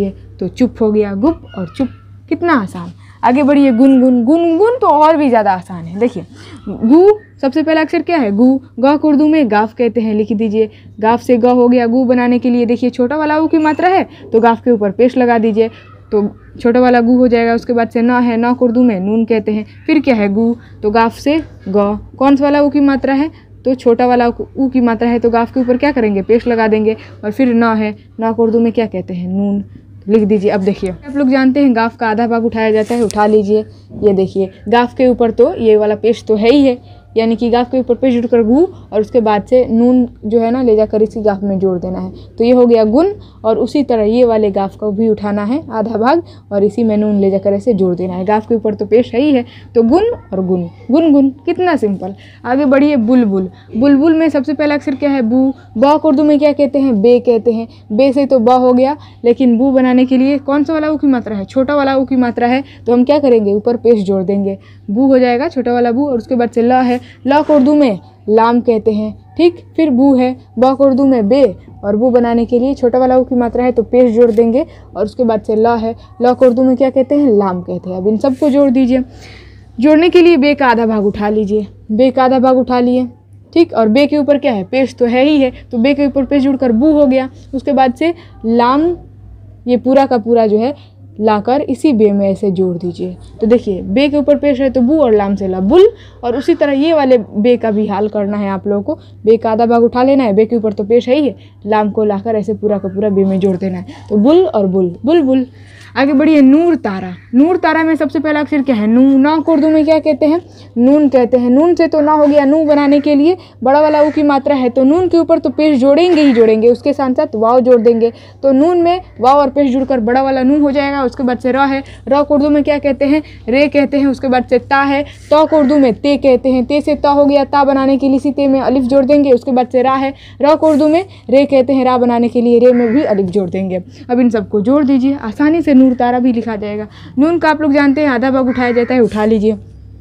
A: तो चुप हो गया गुप और चुप। कितना आसान। आगे बढ़िए गुनगुन। गुनगुन तो और भी ज़्यादा आसान है। देखिए गु सबसे पहला अक्षर क्या है गु। ग को उर्दू में गाफ कहते हैं, लिख दीजिए। गाफ से ग हो गया। गु बनाने के लिए देखिए छोटा वाला ऊ की मात्रा है तो गाफ के ऊपर पेश लगा दीजिए तो छोटा वाला गु हो जाएगा। उसके बाद से न है, न को उर्दू में नून कहते हैं। फिर क्या है गु तो गाफ से ग। कौन सा वाला ऊ की मात्रा है तो छोटा वाला ऊ की मात्रा है तो गाफ के ऊपर क्या करेंगे पेश लगा देंगे। और फिर न है, न को उर्दू में क्या कहते हैं नून, लिख दीजिए। अब देखिए आप लोग जानते हैं गाफ का आधा भाग उठाया जाता है, उठा लीजिए। ये देखिए गाफ के ऊपर तो ये वाला पेश तो है ही है, यानी कि गाफ के ऊपर पेश जुड़कर गु और उसके बाद से नून जो है ना ले जाकर इसी गाफ में जोड़ देना है तो ये हो गया गुन। और उसी तरह ये वाले गाफ को भी उठाना है आधा भाग और इसी में नून ले जाकर ऐसे जोड़ देना है। गाफ के ऊपर तो पेश है ही है तो गुन और गुन। गुन गुन कितना सिंपल। आगे बढ़िए बुलबुल। बुलबुल में सबसे पहला अक्षर क्या है बू। ब को उर्दू में क्या कहते हैं बे कहते हैं। बे से तो ब हो गया, लेकिन बू बनाने के लिए कौन सा वाला ऊ की मात्रा है छोटा वाला ऊ की मात्रा है तो हम क्या करेंगे ऊपर पेश जोड़ देंगे। बू हो जाएगा छोटा वाला बू। और उसके बाद से ल है, ल को उर्दू में लाम कहते हैं। ठीक, फिर बू है, ब को उर्दू में बे और बू बनाने के लिए छोटा वाला ऊ की मात्रा है तो पेश जोड़ देंगे। और उसके बाद से ल है, ल को उर्दू में क्या कहते हैं लाम कहते हैं। अब इन सबको जोड़ दीजिए। जोड़ने के लिए बे का आधा भाग उठा लीजिए। बे का आधा भाग उठा लिए, ठीक। और बे के ऊपर क्या है पेश तो है ही है तो बे के ऊपर पेश जुड़कर बू हो गया। उसके बाद से लाम ये पूरा का पूरा जो है लाकर इसी बे में ऐसे जोड़ दीजिए। तो देखिए बे के ऊपर पेश है तो बू और लाम से ला बुल। और उसी तरह ये वाले बे का भी हाल करना है आप लोगों को। बे का आधा भाग उठा लेना है, बे के ऊपर तो पेश है ही है, लाम को लाकर ऐसे पूरा का पूरा बे में जोड़ देना है तो बुल और बुल बुल बुल। आगे बढ़िए नूर तारा। नूर तारा में सबसे पहला अक्षर क्या है नू। ना को उर्दू में क्या कहते हैं नून कहते हैं। नून से तो ना हो गया। नू बनाने के लिए बड़ा वाला ऊ की मात्रा है तो नून के ऊपर तो पेश जोड़ेंगे ही जोड़ेंगे, उसके साथ साथ वाव जोड़ देंगे तो नून में वाव और पेश जुड़कर बड़ा वाला नू हो जाएगा। उसके बाद से र है, र को उर्दू में क्या कहते हैं रे कहते हैं। उसके बाद से ता है, त को उर्दू में ते कहते हैं। ते से ता हो गया, ता बनाने के लिए इसी ते में अलिफ जोड़ देंगे। उसके बाद से रा है, र को उर्दू में रे कहते हैं। रा बनाने के लिए रे में भी अलिफ जोड़ देंगे। अब इन सबको जोड़ दीजिए, आसानी से नूर तारा भी लिखा जाएगा। नून का आप लोग जानते हैं आधा भाग उठाया जाता है, उठा लीजिए।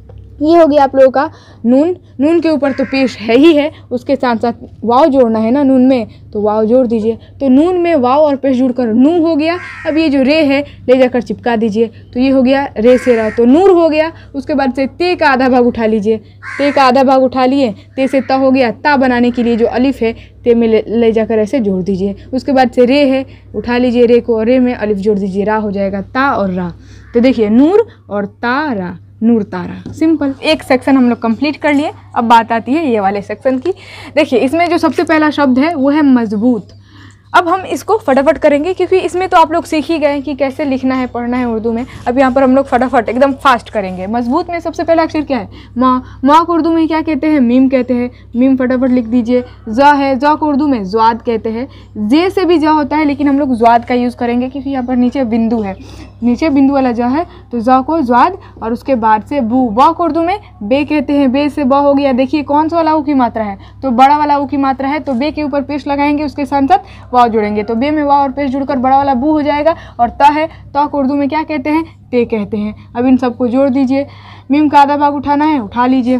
A: ये हो गया आप लोगों का नून। नून के ऊपर तो पेश है ही है, उसके साथ साथ वाव जोड़ना है ना नून में तो वाव जोड़ दीजिए। तो नून में वाव और पेश जुड़कर नू हो गया। अब ये जो रे है ले जाकर चिपका दीजिए तो ये हो गया रे से रा तो नूर हो गया। उसके बाद से ते का आधा भाग उठा लीजिए। ते का आधा भाग उठा लिए, ते से ता हो गया। ता बनाने के लिए जो अलिफ है ते में ले, ले जाकर ऐसे जोड़ दीजिए। उसके बाद से रे है, उठा लीजिए रे को और रे में अलिफ जोड़ दीजिए, रा हो जाएगा ता और रा। तो देखिए नूर और तारा, नूर तारा। सिंपल। एक सेक्शन हम लोग कंप्लीट कर लिए। अब बात आती है ये वाले सेक्शन की। देखिए इसमें जो सबसे पहला शब्द है वो है मजबूत। अब हम इसको फटाफट करेंगे क्योंकि इसमें तो आप लोग सीख ही गए कि कैसे लिखना है पढ़ना है उर्दू में। अब यहाँ पर हम लोग फटाफट एकदम फास्ट करेंगे। मजबूत में सबसे पहला अक्षर क्या है माँ। माँ को उर्दू में क्या कहते हैं मीम कहते हैं। मीम फटाफट लिख दीजिए। ज़ है, ज़ को उर्दू में ज़्वाद कहते हैं। जे से भी ज होता है लेकिन हम लोग ज़्वाद का यूज़ करेंगे क्योंकि यहाँ पर नीचे बिंदु है, नीचे बिंदु वाला ज है तो ज को ज़्वाद। और उसके बाद से बू। ब को उर्दू में बे कहते हैं। बे से ब हो गया। देखिए कौन सा वाला ऊ की मात्रा है तो बड़ा वाला ऊ की मात्रा है तो बे के ऊपर पेश लगाएंगे, उसके साथ साथ वाव जोड़ेंगे तो बे में वाव और पेश जुड़कर बड़ा वाला बू हो जाएगा। और ता है, ता को उर्दू में क्या कहते हैं ते कहते हैं। अब इन सबको जोड़ दीजिए। मीम का आधा भाग उठाना है, उठा लीजिए।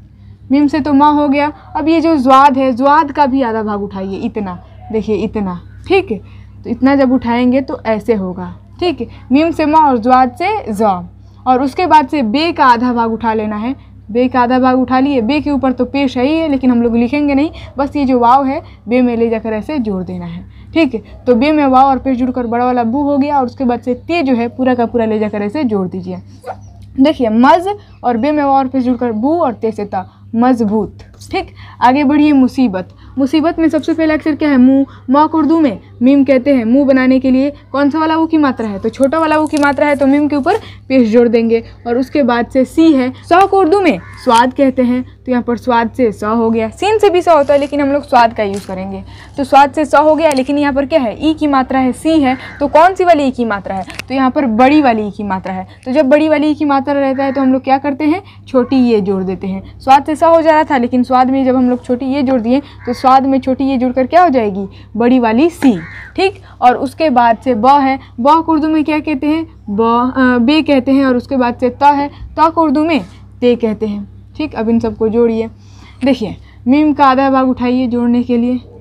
A: मीम से तो माँ हो गया। अब ये जो ज़्वाद है, ज़्वाद का भी आधा भाग उठाइए, इतना। देखिए इतना, ठीक है। तो इतना जब उठाएंगे तो ऐसे होगा, ठीक है। मीम से माँ और ज़्वाद से ज़। और उसके बाद से बे का आधा भाग उठा लेना है। बे का आधा भाग उठा लिए। बे के ऊपर तो पेश है ही है लेकिन हम लोग लिखेंगे नहीं, बस ये जो वाव है बे में ले जाकर ऐसे जोड़ देना है, ठीक है। तो बे में वाव और पेश जुड़कर बड़ा वाला बू हो गया। और उसके बाद से ते जो है पूरा का पूरा ले जाकर ऐसे जोड़ दीजिए। देखिए मज और बे में वाव और पेश जुड़कर बू और ते से ता, मजबूत, ठीक। आगे बढ़िए मुसीबत। मुसीबत में सबसे पहला अक्षर क्या है मुँह। माँ को उर्दू में मीम कहते हैं। मुँह बनाने के लिए कौन सा वाला ऊ की मात्रा है तो छोटा वाला ऊ की मात्रा है तो मीम के ऊपर पेश जोड़ देंगे। और उसके बाद से सी है। सौ को उर्दू में स्वाद कहते हैं तो यहाँ पर स्वाद से स हो गया। सीन से भी स होता है लेकिन हम लोग स्वाद का यूज़ करेंगे तो स्वाद से स हो गया। लेकिन यहाँ पर क्या है ई की मात्रा है, सी है तो कौन सी वाली ई की मात्रा है तो यहाँ पर बड़ी वाली ई की मात्रा है। तो जब बड़ी वाली ई की मात्रा रहता है तो हम लोग क्या करते हैं छोटी ये जोड़ देते हैं। स्वाद से स हो जा रहा था लेकिन स्वाद में जब हम लोग छोटी ये जोड़ दिए तो स्वाद में छोटी ये जुड़कर क्या हो जाएगी बड़ी वाली सी, ठीक। और उसके बाद से ब है। ब को उर्दू में क्या कहते हैं ब बे कहते हैं। और उसके बाद से ता है, ता को उर्दू में ते कहते हैं, ठीक। अब इन सबको जोड़िए। देखिए मीम का आधा भाग उठाइए जोड़ने के लिए।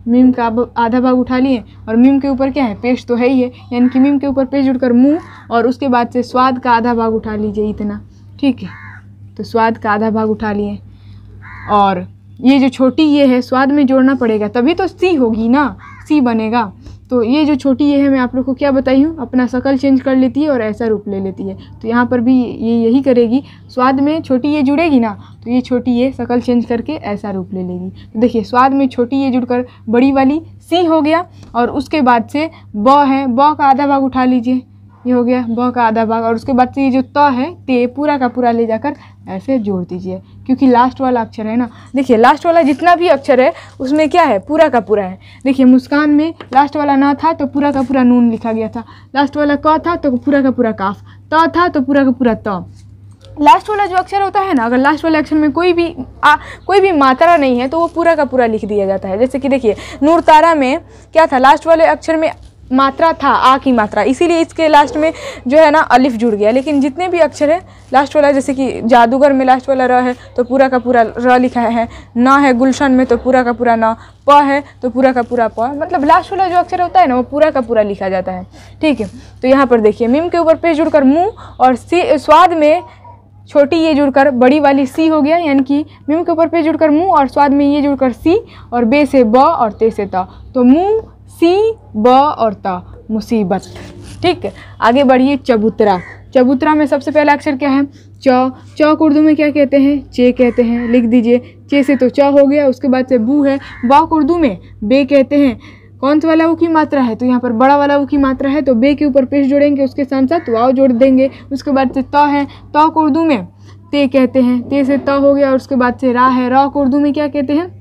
A: मीम का आधा भाग उठा लिए और मीम के ऊपर क्या है, पेश तो है ही है, यानी कि मीम के ऊपर पेश जुड़कर मुँह, और उसके बाद से स्वाद का आधा भाग उठा लीजिए इतना, ठीक है। तो स्वाद का आधा भाग उठा लिए, और ये जो छोटी ये है स्वाद में जोड़ना पड़ेगा तभी तो सी होगी ना, सी बनेगा। तो ये जो छोटी ये है मैं आप लोग को क्या बताई हूँ, अपना शक्ल चेंज कर लेती है और ऐसा रूप ले लेती है। तो यहाँ पर भी ये यही करेगी, स्वाद में छोटी ये जुड़ेगी ना तो ये छोटी ये शक्ल चेंज करके ऐसा रूप ले लेगी। तो देखिए स्वाद में छोटी ये जुड़कर बड़ी वाली सी हो गया, और उसके बाद से ब है, ब का आधा भाग उठा लीजिए, ये हो गया ब का आधा भाग, और उसके बाद से ये जो त है ते पूरा का पूरा ले जाकर ऐसे जोड़ दीजिए, क्योंकि लास्ट वाला अक्षर है ना। देखिए लास्ट वाला जितना भी अक्षर है उसमें क्या है, पूरा का पूरा है। देखिए मुस्कान में लास्ट वाला ना था तो पूरा का पूरा नून लिखा गया था, लास्ट वाला क था तो पूरा का पूरा काफ, त था तो पूरा का पूरा त। लास्ट वाला जो अक्षर होता है ना, अगर लास्ट वाले अक्षर में कोई भी आ, कोई भी मात्रा नहीं है तो वो पूरा का पूरा लिख दिया जाता है। जैसे कि देखिए नूर तारा में क्या था, लास्ट वाले अक्षर में मात्रा था, आ की मात्रा, इसीलिए इसके लास्ट में जो है ना अलिफ जुड़ गया। लेकिन जितने भी अक्षर है लास्ट वाला, जैसे कि जादूगर में लास्ट वाला र है तो पूरा का पूरा र लिखा है, ना है गुलशन में तो पूरा का पूरा ना, प है तो पूरा का पूरा प, मतलब लास्ट वाला जो अक्षर होता है ना वो पूरा का पूरा लिखा जाता है, ठीक है। तो यहाँ पर देखिए मीम के ऊपर पेश जुड़कर मुँह, और सी स्वाद में छोटी ये जुड़कर बड़ी वाली सी हो गया, यानी कि मीम के ऊपर पेश जुड़कर मुँह और स्वाद में ये जुड़कर सी, और बे से ब और ते से त, तो मुँह सी ब और त मुसीबत, ठीक है। आगे बढ़िए चबूतरा। चबूतरा में सबसे पहला अक्षर क्या है, च। च को उर्दू में क्या कहते हैं, चे कहते हैं, लिख दीजिए। चे से तो च हो गया, उसके बाद से बू है, बा को उर्दू में बे कहते हैं। कौन सा वाला ऊ की मात्रा है, तो यहाँ पर बड़ा वाला ऊ की मात्रा है, तो बे के ऊपर पेश जोड़ेंगे, उसके साथ साथ वाव जोड़ देंगे। उसके बाद से त है, त को उर्दू में ते कहते हैं, ते से त हो गया, और उसके बाद से रा है, रा को उर्दू में क्या कहते हैं,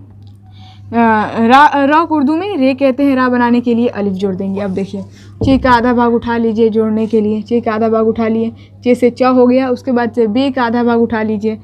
A: रा रा को उर्दू में रे कहते हैं। रा बनाने के लिए अलिफ जोड़ देंगे। अब देखिए चे का आधा भाग उठा लीजिए जोड़ने के लिए, चे का आधा भाग उठा लिए, चे से च हो गया, उसके बाद से बे का आधा भाग उठा लीजिए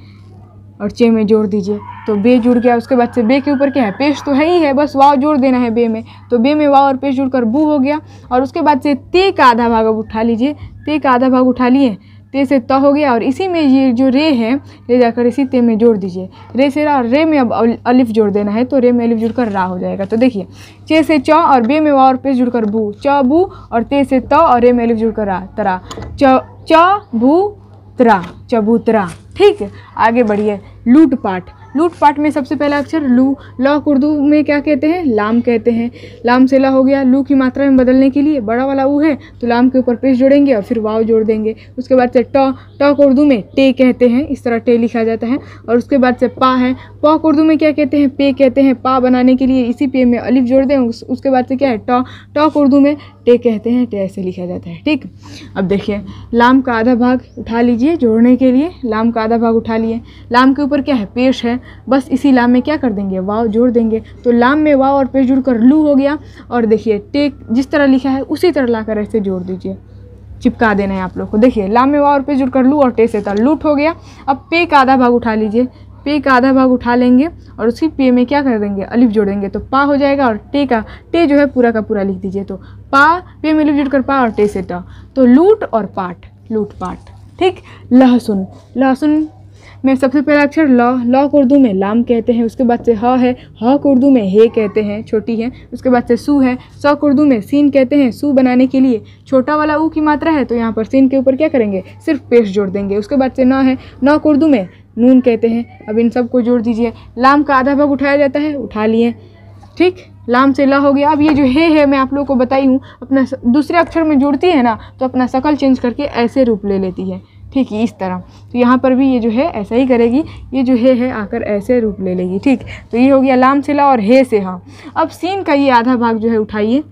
A: और चे में जोड़ दीजिए, तो बे जुड़ गया। उसके बाद से बे के ऊपर क्या है, पेश तो है ही है, बस वाव जोड़ देना है बे में, तो बे में वाव और पेश जुड़कर बू हो गया। और उसके बाद से ते का आधा भाग अब उठा लीजिए, ते का आधा भाग उठा लिए, ते से त हो गया, और इसी में ये जो रे है ले जाकर इसी ते में जोड़ दीजिए। रे से रा, रे में अब अलिफ जोड़ देना है, तो रे में अलिफ जुड़कर रा हो जाएगा। तो देखिए चे से च और बे में वाव और पेश जुड़कर बू, च बू, और ते से त और रे में अलिफ जुड़कर रा, तरा, च च बू तरा, चबूतरा, ठीक है। आगे बढ़िए लूटपाट। लूटपाट में सबसे पहला अक्षर लू। ल को उर्दू में क्या कहते हैं, लाम कहते हैं। लाम से ला हो गया, लू की मात्रा में बदलने के लिए बड़ा वाला ऊ है तो लाम के ऊपर पेश जोड़ेंगे और फिर वाव जोड़ देंगे। उसके बाद से ट, ट को उर्दू में टे कहते हैं, इस तरह टे लिखा जाता है। और उसके बाद से पा है, प को उर्दू में क्या कहते हैं, पे कहते हैं। पा बनाने के लिए इसी पे में अलिफ जोड़ दें। उस, उसके बाद से क्या है, ट, ट को उर्दू में टे कहते हैं, टे ऐसे लिखा जाता है, ठीक। अब देखिए लाम का आधा भाग उठा लीजिए जोड़ने के लिए, लाम का आधा भाग उठा लिए। लाम के ऊपर क्या है, पेश है, बस इसी लाम में क्या कर देंगे, वाव जोड़ देंगे। तो लाम में वाव और पेश जुड़कर लू हो गया। और देखिए टेक जिस तरह लिखा है उसी तरह लाकर ऐसे जोड़ दीजिए, चिपका देना है आप लोग को। देखिए लाम में वाव और पेश जुड़कर लू और टे से था, लूट हो गया। अब पे का आधा भाग उठा लीजिए, पे का आधा भाग उठा लेंगे और उसी पे में क्या कर देंगे, अलिफ जोड़ेंगे, तो पा हो जाएगा। और टे का टे जो है पूरा का पूरा लिख दीजिए, तो पा पे में अलिफ जुड़कर पा और टे से टा, तो लूट और पाट, लूट पाट, ठीक। लहसुन। लहसुन में सबसे पहला अक्षर ल। ल को उर्दू में लाम कहते हैं। उसके बाद से ह है, ह को उर्दू में हे कहते हैं, छोटी है। उसके बाद से सू है, स को उर्दू में सीन कहते हैं। सू बनाने के लिए छोटा वाला ऊ की मात्रा है, तो यहाँ पर सीन के ऊपर क्या करेंगे, सिर्फ पेश जोड़ देंगे। उसके बाद से न है, न को उर्दू में नून कहते हैं। अब इन सब को जोड़ दीजिए। लाम का आधा भाग उठाया जाता है, उठा लिए, ठीक। लाम से ला हो गया। अब ये जो हे है मैं आप लोगों को बताई हूँ, अपना दूसरे अक्षर में जुड़ती है ना तो अपना शक्ल चेंज करके ऐसे रूप ले लेती है, ठीक है, इस तरह। तो यहाँ पर भी ये जो है ऐसा ही करेगी, ये जो हे है आकर ऐसे रूप ले लेगी, ठीक। तो ये हो गया लाम से ला और हे से हाँ। अब सीन का ये आधा भाग जो है उठाइए,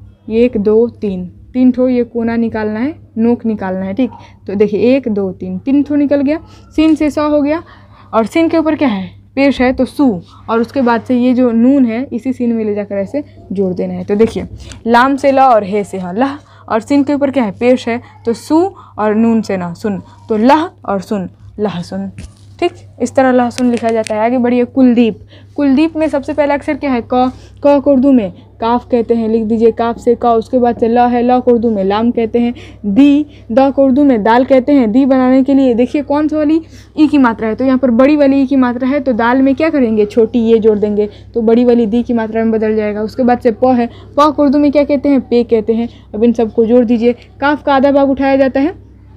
A: एक दो तीन, तीन ठो ये कोना निकालना है, नोक निकालना है, ठीक। तो देखिए एक दो तीन, तीन ठो निकल गया। सीन से सा हो गया और सीन के ऊपर क्या है, पेश है, तो सू। और उसके बाद से ये जो नून है इसी सीन में ले जाकर ऐसे जोड़ देना है। तो देखिए लाम से ला और हे से हाँ, लह, और सिन के ऊपर क्या है, पेश है, तो सू, और नून से ना सुन, तो लह और सुन, लहसुन, ठीक, इस तरह लहसुन लिखा जाता है। आगे बढ़िए, कुलदीप। कुलदीप में सबसे पहला अक्षर क्या है? क। क को उर्दू में काफ कहते हैं, लिख दीजिए काफ से क। उसके बाद से ल है, ल को उर्दू में लाम कहते हैं। दी, द को उर्दू में दाल कहते हैं। दी बनाने के लिए देखिए कौन सी वाली ई की मात्रा है, तो यहाँ पर बड़ी वाली ई की मात्रा है, तो दाल में क्या करेंगे? छोटी ये जोड़ देंगे, तो बड़ी वाली दी की मात्रा में बदल जाएगा। उसके बाद से प है, प को उर्दू में क्या कहते हैं? पे कहते हैं। अब इन सबको जोड़ दीजिए। काफ का आधा भाग उठाया जाता है,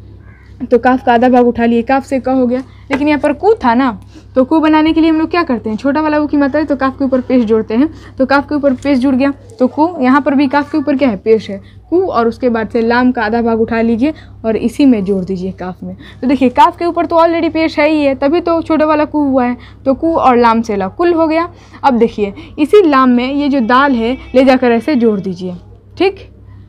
A: तो काफ का आधा भाग उठा लिए, काफ से क हो गया। लेकिन यहाँ पर कू था ना, तो कू बनाने के लिए हम लोग क्या करते हैं? छोटा वाला ऊ की मात्रा है तो काफ के ऊपर पेश जोड़ते हैं, तो काफ के ऊपर पेश जुड़ गया, तो कू। यहाँ पर भी काफ के ऊपर क्या है? पेश है, कू। और उसके बाद से लाम का आधा भाग उठा लीजिए और इसी में जोड़ दीजिए काफ में। तो देखिए काफ के ऊपर तो ऑलरेडी पेश है ही है, तभी तो छोटा वाला कू हुआ है, तो कू और लाम से ला कुल हो गया। अब देखिए इसी लाम में ये जो दाल है ले जाकर ऐसे जोड़ दीजिए। ठीक,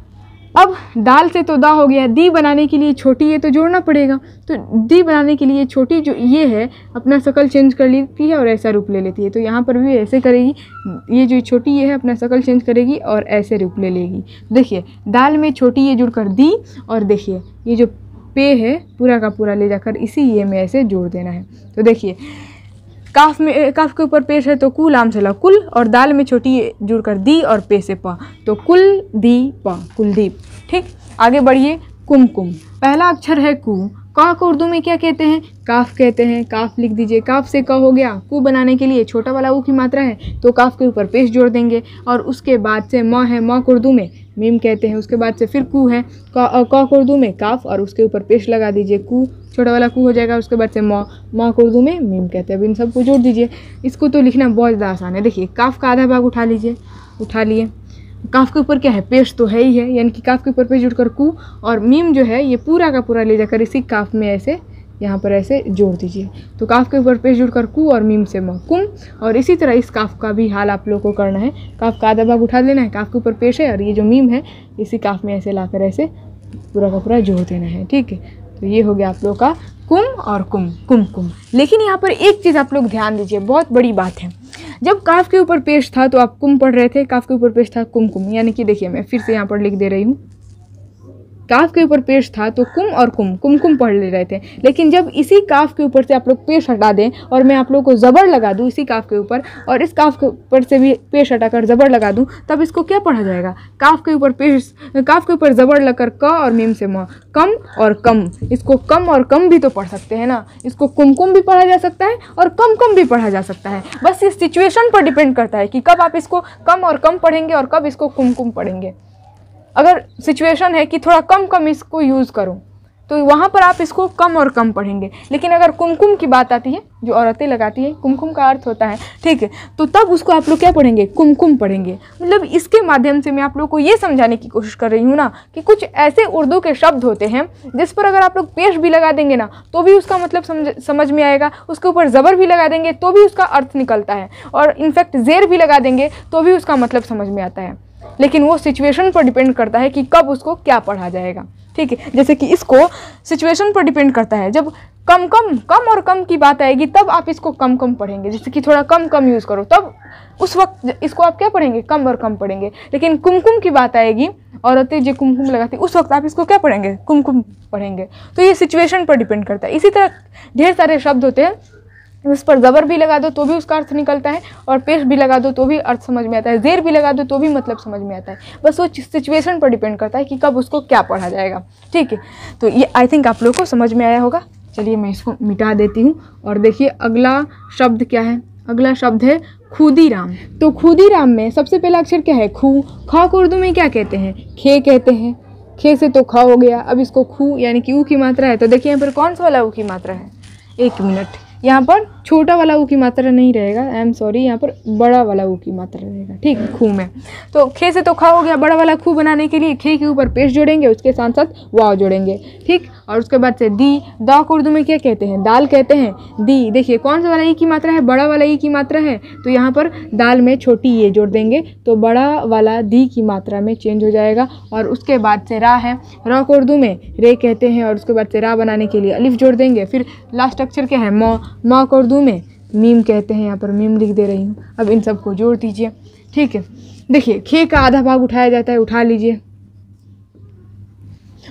A: अब दाल से तो दा हो गया, दी बनाने के लिए छोटी ये तो जोड़ना पड़ेगा, तो दी बनाने के लिए छोटी जो ये है अपना शक्ल चेंज कर लेती है और ऐसा रूप ले लेती है, तो यहाँ पर भी ऐसे करेगी। ये जो छोटी ये है अपना शक्ल चेंज करेगी और ऐसे रूप ले लेगी। देखिए दाल में छोटी ये जुड़कर दी, और देखिए ये जो पे है पूरा का पूरा ले जाकर इसी ये में ऐसे जोड़ देना है। तो देखिए काफ में, काफ के ऊपर पेश है तो कु, लाम से ला कुल, और दाल में छोटी जुड़कर दी और पे से प, तो कुल दी प, कुलदीप। ठीक, आगे बढ़िए, कुमकुम। पहला अक्षर है कु। क को उर्दू में क्या कहते हैं? काफ कहते हैं। काफ लिख दीजिए, काफ से क हो गया। कु बनाने के लिए छोटा वाला ऊ की मात्रा है, तो काफ के ऊपर पेश जोड़ देंगे, और उसके बाद से म है, म को उर्दू में मीम कहते हैं। उसके बाद से फिर कु है, क को उर्दू में काफ, और उसके ऊपर पेश लगा दीजिए, कु छोटा वाला कु हो जाएगा। उसके बाद से म, म को उर्दू में मीम कहते हैं। अब इन सबको जोड़ दीजिए। इसको तो लिखना बहुत ज़्यादा आसान है। देखिए काफ का आधा भाग उठा लीजिए, उठा लिए। काफ के ऊपर क्या है? पेश तो है ही है, यानी कि काफ के ऊपर पेश जुड़कर कु, और मीम जो है ये पूरा का पूरा ले जाकर इसी काफ में ऐसे यहाँ पर ऐसे जोड़ दीजिए। तो काफ के ऊपर पेश जुड़कर कु और मीम से म, कुम। और इसी तरह इस काफ का भी हाल आप लोगों को करना है। काफ का आधा भाग उठा लेना है, काफ के ऊपर पेश है, और ये जो मीम है इसी काफ में ऐसे लाकर ऐसे पूरा का पूरा जोड़ देना है। ठीक है, तो ये हो गया आप लोग का कुम और कुम, कुमकुम। लेकिन यहाँ पर एक चीज़ आप लोग ध्यान दीजिए, बहुत बड़ी बात है। जब काफ के ऊपर पेश था तो आप कुम पढ़ रहे थे, काफ के ऊपर पेश था कुमकुम, यानी कि देखिए मैं फिर से यहाँ पर लिख दे रही हूँ। काफ के ऊपर पेश था तो कुम और कुम, कुमकुम पढ़ ले रहे थे। लेकिन जब इसी काफ के ऊपर से आप लोग पेश हटा दें और मैं आप लोगों को ज़बर लगा दूं इसी काफ के ऊपर, और इस काफ के ऊपर से भी पेश हटाकर ज़बर लगा दूं, तब इसको क्या पढ़ा जाएगा? काफ के ऊपर पेश, काफ के ऊपर ज़बर लगकर क और मीम से म, कम और कम। इसको कम और कम भी तो पढ़ सकते हैं ना, इसको कुमकुम भी पढ़ा जा सकता है और कम कम भी पढ़ा जा सकता है। बस ये सिचुएशन पर डिपेंड करता है कि कब आप इसको कम और कम पढ़ेंगे और कब इसको कुमकुम पढ़ेंगे। अगर सिचुएशन है कि थोड़ा कम कम इसको यूज़ करूं, तो वहाँ पर आप इसको कम और कम पढ़ेंगे। लेकिन अगर कुमकुम की बात आती है, जो औरतें लगाती है, कुमकुम का अर्थ होता है, ठीक है, तो तब उसको आप लोग क्या पढ़ेंगे? कुमकुम पढ़ेंगे। मतलब इसके माध्यम से मैं आप लोग को ये समझाने की कोशिश कर रही हूँ ना कि कुछ ऐसे उर्दू के शब्द होते हैं जिस पर अगर आप लोग पेश भी लगा देंगे ना तो भी उसका मतलब समझ समझ में आएगा, उसके ऊपर ज़बर भी लगा देंगे तो भी उसका अर्थ निकलता है, और इनफैक्ट ज़ेर भी लगा देंगे तो भी उसका मतलब समझ में आता है। लेकिन वो सिचुएशन पर डिपेंड करता है कि कब उसको क्या पढ़ा जाएगा। ठीक है, जैसे कि इसको सिचुएशन पर डिपेंड करता है। जब कम कम कम और कम की बात आएगी तब आप इसको कम कम पढ़ेंगे, जैसे कि थोड़ा कम कम यूज़ करो, तब उस वक्त इसको आप क्या पढ़ेंगे? कम और कम पढ़ेंगे। लेकिन कुमकुम की बात आएगी, औरतें जो कुमकुम लगाती उस वक्त आप इसको क्या पढ़ेंगे? कुमकुम पढ़ेंगे। तो ये सिचुएशन पर डिपेंड करता है। इसी तरह ढेर सारे शब्द होते हैं इस पर ज़बर भी लगा दो तो भी उसका अर्थ निकलता है, और पेश भी लगा दो तो भी अर्थ समझ में आता है, ज़ेर भी लगा दो तो भी मतलब समझ में आता है। बस वो सिचुएशन पर डिपेंड करता है कि कब उसको क्या पढ़ा जाएगा। ठीक है, तो ये आई थिंक आप लोग को समझ में आया होगा। चलिए मैं इसको मिटा देती हूँ, और देखिए अगला शब्द क्या है? अगला शब्द है खुदीराम। तो खुदीराम में सबसे पहला अक्षर क्या है? खू। ख को उर्दू में क्या कहते हैं? खे कहते हैं। खे से तो ख हो गया, अब इसको खू यानी कि ऊ की मात्रा है, तो देखिए यहाँ पर कौन सा वाला ऊ की मात्रा है? एक मिनट, यहाँ पर छोटा वाला ऊ की मात्रा नहीं रहेगा, आई एम सॉरी, यहाँ पर बड़ा वाला ऊ की मात्रा रहेगा। ठीक, खू में तो खे से तो खा हो गया। बड़ा वाला खू बनाने के लिए खे के ऊपर पेश जोड़ेंगे, उसके साथ साथ वाव जोड़ेंगे। ठीक, और उसके बाद से दी। द को उर्दू में क्या कहते हैं? दाल कहते हैं। दी, देखिए कौन सा वाला ई की मात्रा है? बड़ा वाला ई की मात्रा है, तो यहाँ पर दाल में छोटी ये जोड़ देंगे तो बड़ा वाला दी की मात्रा में चेंज हो जाएगा। और उसके बाद से रा है। रा को उर्दू में रे कहते हैं, और उसके बाद से रा बनाने के लिए अलिफ जोड़ देंगे। फिर लास्ट अक्षर क्या है? म। म को उर्दू में मीम कहते हैं, यहाँ पर मीम लिख दे रही हूँ। अब इन सबको जोड़ दीजिए। ठीक है, देखिए खे का आधा भाग उठाया जाता है, उठा लीजिए।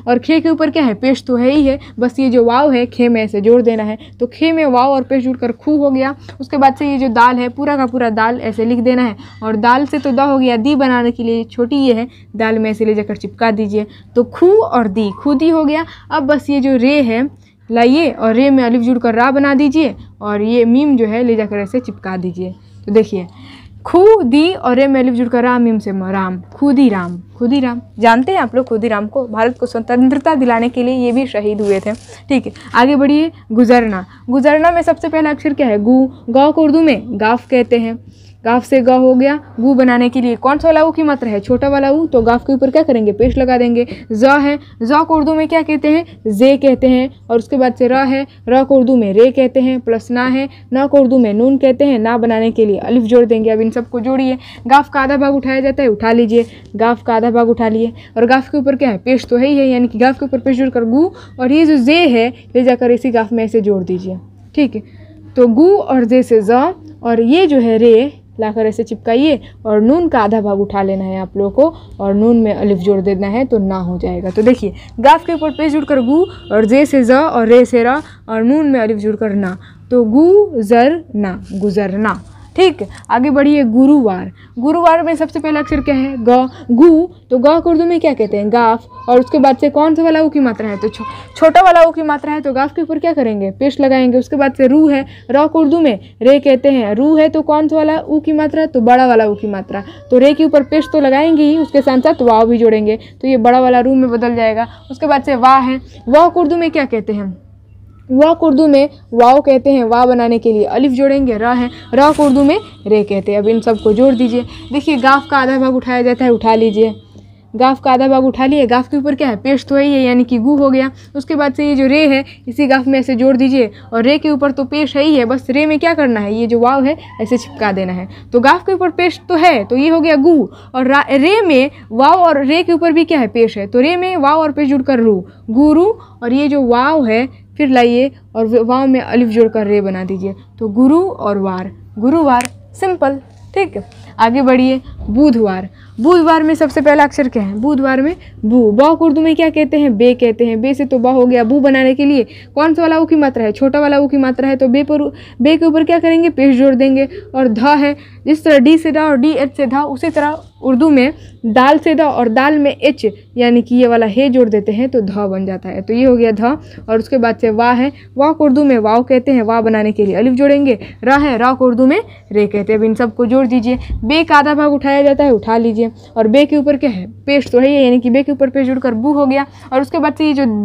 A: और खे के ऊपर क्या है, पेश तो है ही है, बस ये जो वाव है खे में ऐसे जोड़ देना है। तो खे में वाव और पेश जुड़कर खू हो गया। उसके बाद से ये जो दाल है पूरा का पूरा दाल ऐसे लिख देना है, और दाल से तो द हो गया, दी बनाने के लिए छोटी ये है, दाल में ऐसे ले जाकर चिपका दीजिए। तो खू और दी, खुदी हो गया। अब बस ये जो रे है लाइए और रे में अलिफ जुड़कर रा बना दीजिए, और ये मीम जो है ले जाकर ऐसे चिपका दीजिए। तो देखिए खू दी और रे में अलिफ जुड़कर राम, मीम से राम, खुदी राम, खुदी राम। जानते हैं आप लोग खुदी राम को? भारत को स्वतंत्रता दिलाने के लिए ये भी शहीद हुए थे। ठीक है, आगे बढ़िए। गुजरना, गुजरना में सबसे पहला अक्षर क्या है, गु। गौ को उर्दू में गाफ कहते हैं। गाफ से ग हो गया। गु बनाने के लिए कौन सा वाला ऊ की मात्रा है, छोटा वाला ऊ, तो गाफ के ऊपर क्या करेंगे, पेश लगा देंगे। ज है, ज को उर्दू में क्या कहते हैं, जे कहते हैं। और उसके बाद से र है, र को उर्दू में रे कहते हैं। प्लस ना है, ना को उर्दू में नून कहते हैं। ना बनाने के लिए अलिफ जोड़ देंगे। अब इन सबको जोड़िए। गाफ का आधा भाग उठाया जाता है, उठा लीजिए। गाफ का आधा भाग उठा लिए, और गाफ के ऊपर क्या है, पेश तो है ही है, यानी कि गाफ के ऊपर पेश जोड़कर गु, और ये जो जे है ले जाकर इसी गाफ में ऐसे जोड़ दीजिए। ठीक है, तो गु और जे से ज, और ये जो है रे लाकर ऐसे चिपकाइए, और नून का आधा भाग उठा लेना है आप लोगों को, और नून में अलिफ जोड़ देना है, तो ना हो जाएगा। तो देखिए गाफ के ऊपर पेश जुड़कर गु, और जे से ज, और रे से रा, और नून में अलिफ जुड़कर ना, तो गु जर ना, गुजरना। ठीक, आगे बढ़िए। गुरुवार, गुरुवार में सबसे पहला अक्षर क्या है, ग। गु, तो ग को उर्दू में क्या कहते हैं, गाफ। और उसके बाद से कौन सा वाला ऊ की मात्रा है, तो छो, छोटा वाला ऊ की मात्रा है, तो गाफ के ऊपर क्या करेंगे, पेश लगाएंगे। उसके बाद से रू है, र को उर्दू में रे कहते हैं। रू है तो कौन सा वाला ऊ की मात्रा, तो बड़ा वाला ऊ की मात्रा, तो रे के ऊपर पेश तो लगाएंगे ही, उसके साथ साथ वाव भी जोड़ेंगे, तो ये बड़ा वाला रू में बदल जाएगा। उसके बाद से वाह है, वाह को उर्दू में क्या कहते हैं, वाह को उर्दू में वाव कहते हैं। वाह बनाने के लिए अलिफ जोड़ेंगे। र है, र को उर्दू में रे कहते हैं। अब इन सबको जोड़ दीजिए। देखिए गाफ का आधा भाग उठाया जाता है, उठा लीजिए। गाफ का आधा भाग उठा लिए, गाफ के ऊपर क्या है, पेश तो है ही है, यानी कि गु हो गया। उसके बाद से ये जो रे है इसी गाफ में ऐसे जोड़ दीजिए, और रे के ऊपर तो पेश है ही है, बस रे में क्या करना है, ये जो वाव है ऐसे चिपका देना है। तो गाफ के ऊपर पेश तो है, तो ये हो गया गु, और रे में वाव और रे के ऊपर भी क्या है, पेश है, तो रे में वाव और पेश जुड़कर रू, गुरु, और ये जो वाव है फिर लाइए और वाव में अलिफ जोड़कर रे बना दीजिए, तो गुरु और वार, गुरुवार। सिंपल। ठीक है, आगे बढ़िए। बुधवार, बुधवार में सबसे पहला अक्षर क्या है, बुधवार में बू। ब को उर्दू में क्या कहते हैं, बे कहते हैं। बे से तो ब हो गया। बू बनाने के लिए कौन सा वाला ऊ की मात्रा है, छोटा वाला ऊ की मात्रा है, तो बे पर बे के ऊपर क्या करेंगे, पेश जोड़ देंगे। और ध है, जिस तरह डी से ड और डी एच से ध, उसी तरह उर्दू में दाल से द और दाल में एच यानी कि ये वाला हे जोड़ देते हैं, तो ध बन जाता है। तो ये हो गया ध। और उसके बाद से वाह है, वाह को उर्दू में वाव कहते हैं। वाह बनाने के लिए अलिफ जोड़ेंगे। र है, र को उर्दू में रे कहते हैं। अब इन सबको जोड़ दीजिए। बे का आधा भाग उठाया जाता है, उठा लीजिए। और बे के ऊपर क्या है, पेश तो है ही है, यानी कि बे के ऊपर पेश जुड़कर बू हो गया। और उसके बाद से ये जो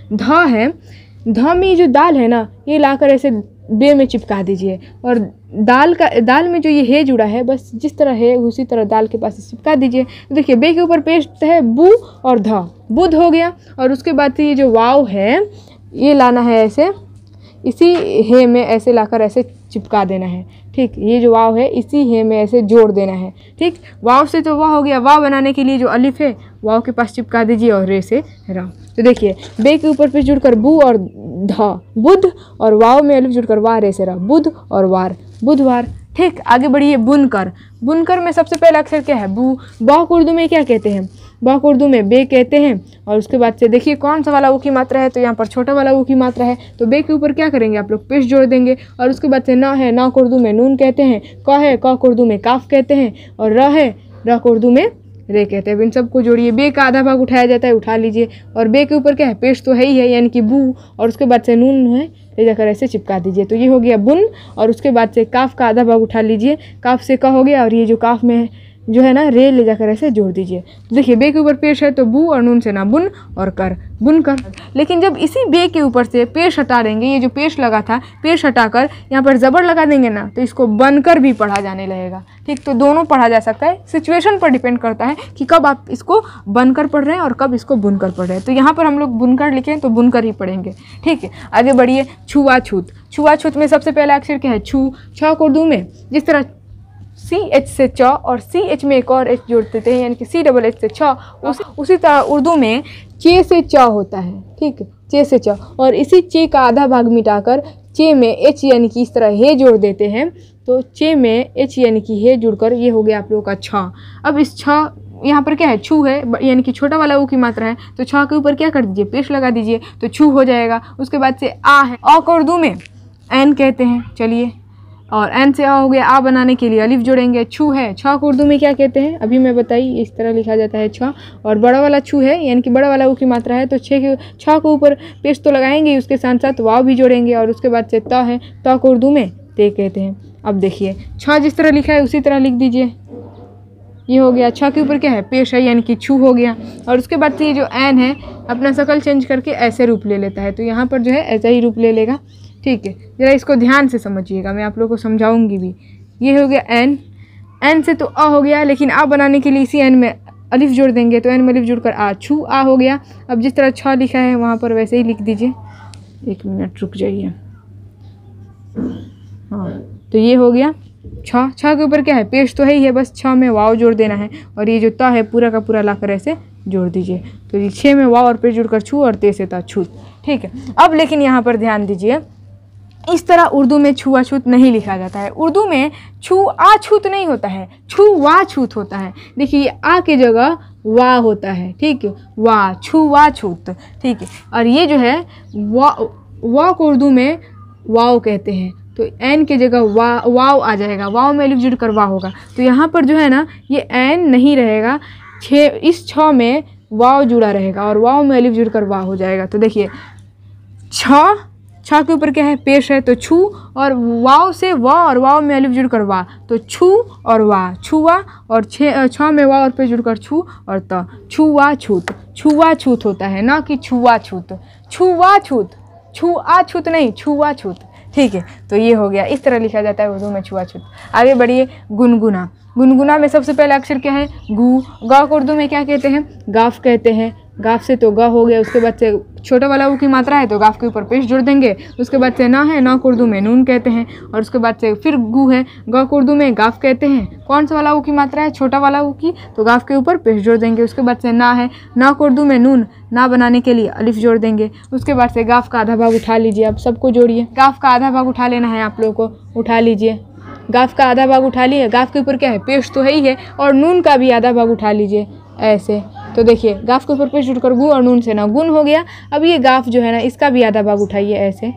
A: ध है, ध में जो दाल है ना, ये लाकर ऐसे बे में चिपका दीजिए। और दाल का दाल में जो ये हे जुड़ा है, बस जिस तरह है उसी तरह दाल के पास चिपका दीजिए। तो देखिए बे के ऊपर पेश है बू और ध, बुध हो गया। और उसके बाद से ये जो वाव है ये लाना है ऐसे, इसी हे में ऐसे लाकर ऐसे चिपका देना है। ठीक, ये जो वाव है इसी हे में ऐसे जोड़ देना है। ठीक, वाव से तो वाह हो गया। वाव बनाने के लिए जो अलिफ है वाव के पास चिपका दीजिए, और रे से रा। तो देखिए बे के ऊपर पे जुड़कर बू और ध, बुध, और वाव में अलिफ जुड़कर वाह, रे से रा, बुध और वार, बुधवार। ठीक, आगे बढ़िए। बुनकर, बुनकर में सबसे पहला अक्षर क्या है, बू। ब को उर्दू में क्या कहते हैं, ब को उर्दू में बे कहते हैं। और उसके बाद से देखिए कौन सा वाला ऊ की मात्रा है, तो यहाँ पर छोटा वाला ऊ की मात्रा है, तो बे के ऊपर क्या करेंगे आप लोग, पेश जोड़ देंगे। और उसके बाद से ना है, ना को उर्दू में नून कहते हैं। क है, क को उर्दू में काफ कहते हैं। और र है, र को उर्दू में रे कहते हैं। इन सबको जोड़िए। बे का आधा भाग उठाया जाता है, उठा लीजिए। और बे के ऊपर क्या है, पेश तो है ही है, यानी कि बू। और उसके बाद से नून है, ले जाकर ऐसे चिपका दीजिए। तो ये हो गया बुन। और उसके बाद से काफ का आधा भाग उठा लीजिए, काफ से क हो गया। और ये जो काफ में है जो है ना, रे ले जाकर ऐसे जोड़ दीजिए। देखिए बे के ऊपर पेश है तो बू, और नून से ना बुन और कर, बुनकर। लेकिन जब इसी बे के ऊपर से पेश हटा देंगे, ये जो पेश लगा था पेश हटाकर यहाँ पर ज़बर लगा देंगे ना, तो इसको बनकर भी पढ़ा जाने लगेगा। ठीक, तो दोनों पढ़ा जा सकता है, सिचुएशन पर डिपेंड करता है कि कब आप इसको बनकर पढ़ रहे हैं और कब इसको बुनकर पढ़ रहे हैं। तो यहाँ पर हम लोग बुनकर लिखें तो बुनकर ही पढ़ेंगे। ठीक है, आगे बढ़िए। छुआछूत, छुआछूत में सबसे पहला अक्षर क्या है, छू। छ को उर्दू में जिस तरह सी एच से च और सी एच में एक और एच जोड़ देते हैं, यानी कि सी डबल एच से छ, उस, उसी तरह उर्दू में चे से च होता है। ठीक है, चे से च, और इसी चे का आधा भाग मिटाकर चे में एच यानी कि इस तरह हे जोड़ देते हैं। तो चे में एच यानी कि हे जुड़कर ये हो गया आप लोगों का छ। अब इस छ यहाँ पर क्या है, छू है, यानी कि छोटा वाला ऊ की मात्रा है, तो छ के ऊपर क्या कर दीजिए, पेश लगा दीजिए, तो छू हो जाएगा। उसके बाद से आ है, अ को उर्दू में एन कहते हैं। चलिए, और एन से आ हो गया, आ बनाने के लिए अलिफ जोड़ेंगे। छू है, छ को उर्दू में क्या कहते हैं, अभी मैं बताइए, इस तरह लिखा जाता है छ, और बड़ा वाला छू है, यानी कि बड़ा वाला ऊ की मात्रा है, तो छः के छ के ऊपर पेश तो लगाएंगे, उसके साथ साथ वाव भी जोड़ेंगे, और उसके बाद से त है, त को उर्दू में ते कहते हैं। अब देखिए, छ जिस तरह लिखा है उसी तरह लिख दीजिए, ये हो गया। छ के ऊपर क्या है, पेश है, यानी कि छू हो गया। और उसके बाद से ये जो एन है अपना शक्ल चेंज करके ऐसे रूप ले लेता है, तो यहाँ पर जो है ऐसा ही रूप ले लेगा। ठीक है, ज़रा इसको ध्यान से समझिएगा, मैं आप लोगों को समझाऊंगी भी। ये हो गया एन, एन से तो अ हो गया, लेकिन आ बनाने के लिए इसी एन में अलिफ जोड़ देंगे, तो एन में अलिफ जोड़कर आ, छू आ हो गया। अब जिस तरह छ लिखा है वहाँ पर वैसे ही लिख दीजिए। एक मिनट रुक जाइए, हाँ, तो ये हो गया छ। छ के ऊपर क्या है, पेश तो है ही है, बस छ में वाव जोड़ देना है, और ये जो त है पूरा का पूरा लाकर ऐसे जोड़ दीजिए। तो ये छः में वाव और पेश जोड़कर छू, और ते से ता छूत। ठीक है, अब लेकिन यहाँ पर ध्यान दीजिए, इस तरह उर्दू में छुआछूत नहीं लिखा जाता है। उर्दू में छू आ छूत नहीं होता है, छू वा छूत होता है। देखिए, आ की जगह वा होता है। ठीक है, वा, छू वा छूत। ठीक है, और ये जो है वा, वा को उर्दू में वाव कहते हैं, तो एन की जगह वा वाव आ जाएगा, वाव में अलिफ जुड़ कर वाव होगा। तो यहाँ पर जो है ना, ये एन नहीं रहेगा, छः इस छ में वाव जुड़ा रहेगा, और वाव में अलिफ जुड़ कर वाव हो जाएगा। तो देखिए, छ छ के ऊपर क्या है, पेश है, तो छू, और वाव से वा, और वाव में अलिफ जुड़कर वा, तो छू और वा, छुआ, और छः छ में वा और पे जुड़कर छू, और त, छुआ छूत। छुआ छूत होता है, ना कि छुआ छूत। छुआ छूत, छू आ छूत नहीं, छुआ छूत। ठीक है, तो ये हो गया, इस तरह लिखा जाता है उर्दू में छुआ छूत। आगे बढ़िए, गुनगुना। गुनगुना में सबसे पहला अक्षर क्या है, गू। गा को उर्दू में क्या कहते हैं, गाफ कहते हैं। गाफ से तो गा हो गया, उसके बाद से छोटा वाला ऊ की मात्रा है, तो गाफ के ऊपर पेश जोड़ देंगे। उसके बाद से ना है, ना को उर्दू में नून कहते हैं, और उसके बाद से फिर गू है, गा को उर्दू में गाफ कहते हैं। कौन सा वाला ऊ की मात्रा है, छोटा वाला ऊ की, तो गाफ के ऊपर पेश जोड़ देंगे। उसके बाद से ना है, ना को उर्दू में नून, ना बनाने के लिए अलिफ जोड़ देंगे। उसके बाद से गाफ का आधा भाग उठा लीजिए, अब सबको जोड़िए। गाफ का आधा भाग उठा लेना है आप लोगों को, उठा लीजिए। गाफ का आधा भाग उठा लिए, गाफ के ऊपर क्या है, पेश तो है ही है, और नून का भी आधा भाग उठा लीजिए ऐसे। तो देखिए, गाफ के ऊपर पेश जुड़कर गु, और नून से ना गुन हो गया। अब ये गाफ जो है ना, इसका भी आधा भाग उठाइए ऐसे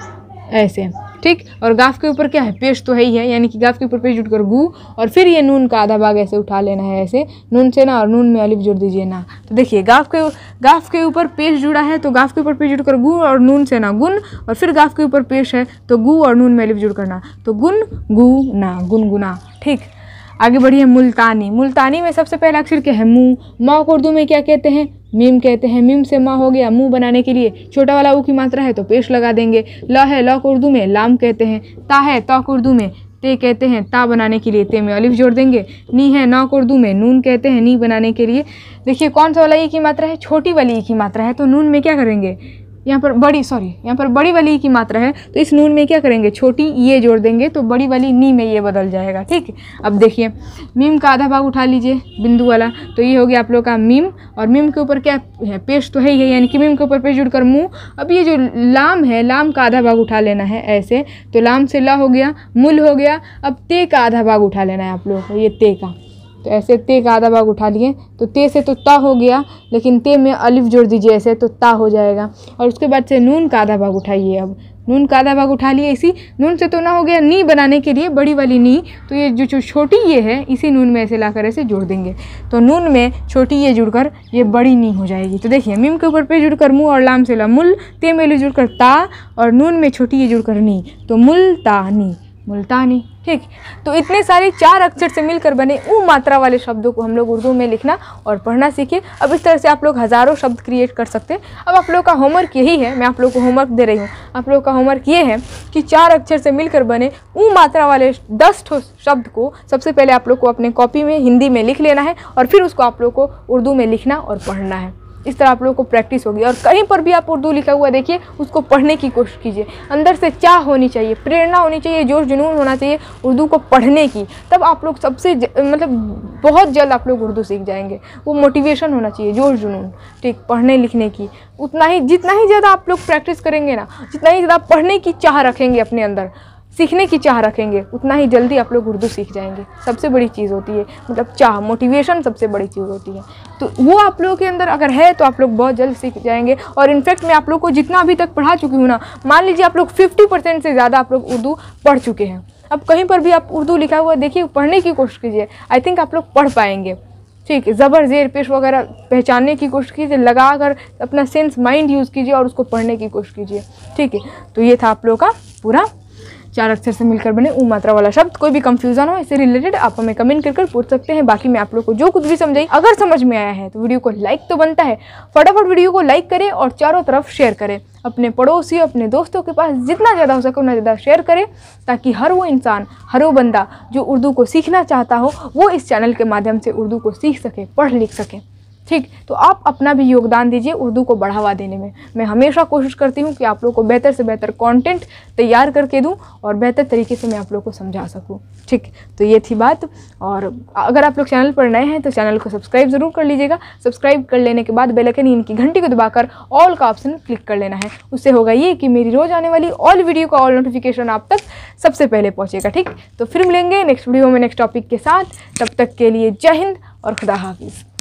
A: ऐसे। ठीक, और गाफ के ऊपर क्या है, पेश तो है ही है, यानी कि गाफ के ऊपर पेश जुड़कर गु, और फिर ये नून का आधा भाग ऐसे उठा लेना है ऐसे, नून से ना, और नून में अलिफ जोड़ दीजिए ना। तो देखिए, गाफ के गाफ के ऊपर पेश जुड़ा है, तो गाफ के ऊपर पेश जुड़कर गु, और नून से ना गुन, और फिर गाफ के ऊपर पेश है, तो गु और नून में अलिफ जुड़ करना, तो गुन गु ना, गुनगुना। ठीक, आगे बढ़िए, मुल्तानी। मुल्तानी में सबसे पहला अक्षर क्या है, मुँह। माँ को उर्दू में क्या कहते हैं, मीम कहते हैं। मीम से माँ हो गया, मुंह बनाने के लिए छोटा वाला ऊ की मात्रा है, तो पेश लगा देंगे। ल है, ल को उर्दू में लाम कहते हैं। ता है, ता को उर्दू में ते कहते हैं, ता बनाने के लिए ते में अलिफ जोड़ देंगे। नी है, ना को उर्दू में नून कहते हैं, नी बनाने के लिए। देखिए, कौन सा वाला ई की मात्रा है, छोटी वाली ई की मात्रा है, तो नून में क्या करेंगे, यहाँ पर बड़ी सॉरी यहाँ पर बड़ी वाली ई की मात्रा है, तो इस नून में क्या करेंगे, छोटी ये जोड़ देंगे, तो बड़ी वाली नी में ये बदल जाएगा। ठीक है, अब देखिए, मीम का आधा भाग उठा लीजिए, बिंदु वाला, तो ये हो गया आप लोग का मीम, और मीम के ऊपर क्या है, पेश तो है ही है, यानी कि मीम के ऊपर पेश जुड़कर मुँह। अब ये जो लाम है, लाम का आधा भाग उठा लेना है ऐसे, तो लाम से ला हो गया, मुल हो गया। अब ते का आधा भाग उठा लेना है आप लोगों को, ये ते का, तो ऐसे ते का आधा भाग उठा लिए, तो ते से तो ता हो गया, लेकिन ते में अलिफ जोड़ दीजिए ऐसे, तो ता हो जाएगा। और उसके बाद से नून का आधा भाग उठाइए, अब नून का आधा भाग उठा लिए, इसी नून से तो ना हो गया, नी बनाने के लिए बड़ी वाली नी, तो ये जो जो छोटी ये है, इसी नून में ऐसे लाकर ऐसे जोड़ देंगे, तो नून में छोटी ये जुड़कर ये बड़ी नी हो जाएगी। तो देखिए, मीम के ऊपर पे जुड़कर मुँह, और लाम से ला मुल, ते में जुड़कर ता, और नून में छोटी ये जुड़कर नी, तो मुल्तानी, मुल्तानी। ठीक, तो इतने सारे चार अक्षर से मिलकर बने ऊ मात्रा वाले शब्दों को हम लोग उर्दू में लिखना और पढ़ना सीखे। अब इस तरह से आप लोग हज़ारों शब्द क्रिएट कर सकते हैं। अब आप लोग का होमवर्क यही है, मैं आप लोग को होमवर्क दे रही हूँ। आप लोग का होमवर्क ये है कि चार अक्षर से मिलकर बने ऊ मात्रा वाले दस शब्द को सबसे पहले आप लोग को अपने कॉपी में हिंदी में लिख लेना है, और फिर उसको आप लोग को उर्दू में लिखना और पढ़ना है। इस तरह आप लोगों को प्रैक्टिस होगी, और कहीं पर भी आप उर्दू लिखा हुआ देखिए, उसको पढ़ने की कोशिश कीजिए। अंदर से चाह होनी चाहिए, प्रेरणा होनी चाहिए, जोश जुनून होना चाहिए उर्दू को पढ़ने की, तब आप लोग सबसे ज, मतलब बहुत जल्द आप लोग उर्दू सीख जाएंगे। वो मोटिवेशन होना चाहिए, जोश जुनून, ठीक, पढ़ने लिखने की। उतना ही जितना ही ज़्यादा आप लोग प्रैक्टिस करेंगे ना, जितना ही ज़्यादा पढ़ने की चाह रखेंगे अपने अंदर, सीखने की चाह रखेंगे उतना ही जल्दी आप लोग उर्दू सीख जाएंगे। सबसे बड़ी चीज़ होती है, मतलब चाह, मोटिवेशन सबसे बड़ी चीज़ होती है। तो वो आप लोगों के अंदर अगर है तो आप लोग बहुत जल्द सीख जाएंगे। और इनफैक्ट मैं आप लोग को जितना अभी तक पढ़ा चुकी हूँ ना, मान लीजिए आप लोग फिफ्टी परसेंट से ज़्यादा आप लोग उर्दू पढ़ चुके हैं। अब कहीं पर भी आप उर्दू लिखा हुआ देखिए, पढ़ने की कोशिश कीजिए, आई थिंक आप लोग पढ़ पाएंगे। ठीक है, ज़बर ज़ेर पेश वगैरह पहचानने की कोशिश कीजिए, लगा कर अपना सेंस माइंड यूज़ कीजिए और उसको पढ़ने की कोशिश कीजिए। ठीक है, तो ये था आप लोगों का पूरा चार अक्षर से मिलकर बने ऊ मात्रा वाला शब्द। कोई भी कंफ्यूजन हो इससे रिलेटेड आप हमें कमेंट कर कर पूछ सकते हैं। बाकी मैं आप लोग को जो कुछ भी समझाई, अगर समझ में आया है तो वीडियो को लाइक तो बनता है, फटाफट वीडियो को लाइक करें और चारों तरफ शेयर करें। अपने पड़ोसी, अपने दोस्तों के पास जितना ज़्यादा हो सके उतना ज़्यादा शेयर करें, ताकि हर वो इंसान, हर वो बंदा जो उर्दू को सीखना चाहता हो वो इस चैनल के माध्यम से उर्दू को सीख सके, पढ़ लिख सके। ठीक, तो आप अपना भी योगदान दीजिए उर्दू को बढ़ावा देने में। मैं हमेशा कोशिश करती हूँ कि आप लोग को बेहतर से बेहतर कंटेंट तैयार करके दूँ और बेहतर तरीके से मैं आप लोग को समझा सकूँ। ठीक, तो ये थी बात। और अगर आप लोग चैनल पर नए हैं तो चैनल को सब्सक्राइब ज़रूर कर लीजिएगा। सब्सक्राइब कर लेने के बाद बेल आइकन की घंटी को दबाकर ऑल का ऑप्शन क्लिक कर लेना है। उससे होगा ये कि मेरी रोज़ आने वाली ऑल वीडियो का ऑल नोटिफिकेशन आप तक सबसे पहले पहुँचेगा। ठीक, तो फिर मिलेंगे नेक्स्ट वीडियो में नेक्स्ट टॉपिक के साथ। तब तक के लिए जय हिंद और खुदा हाफिज़।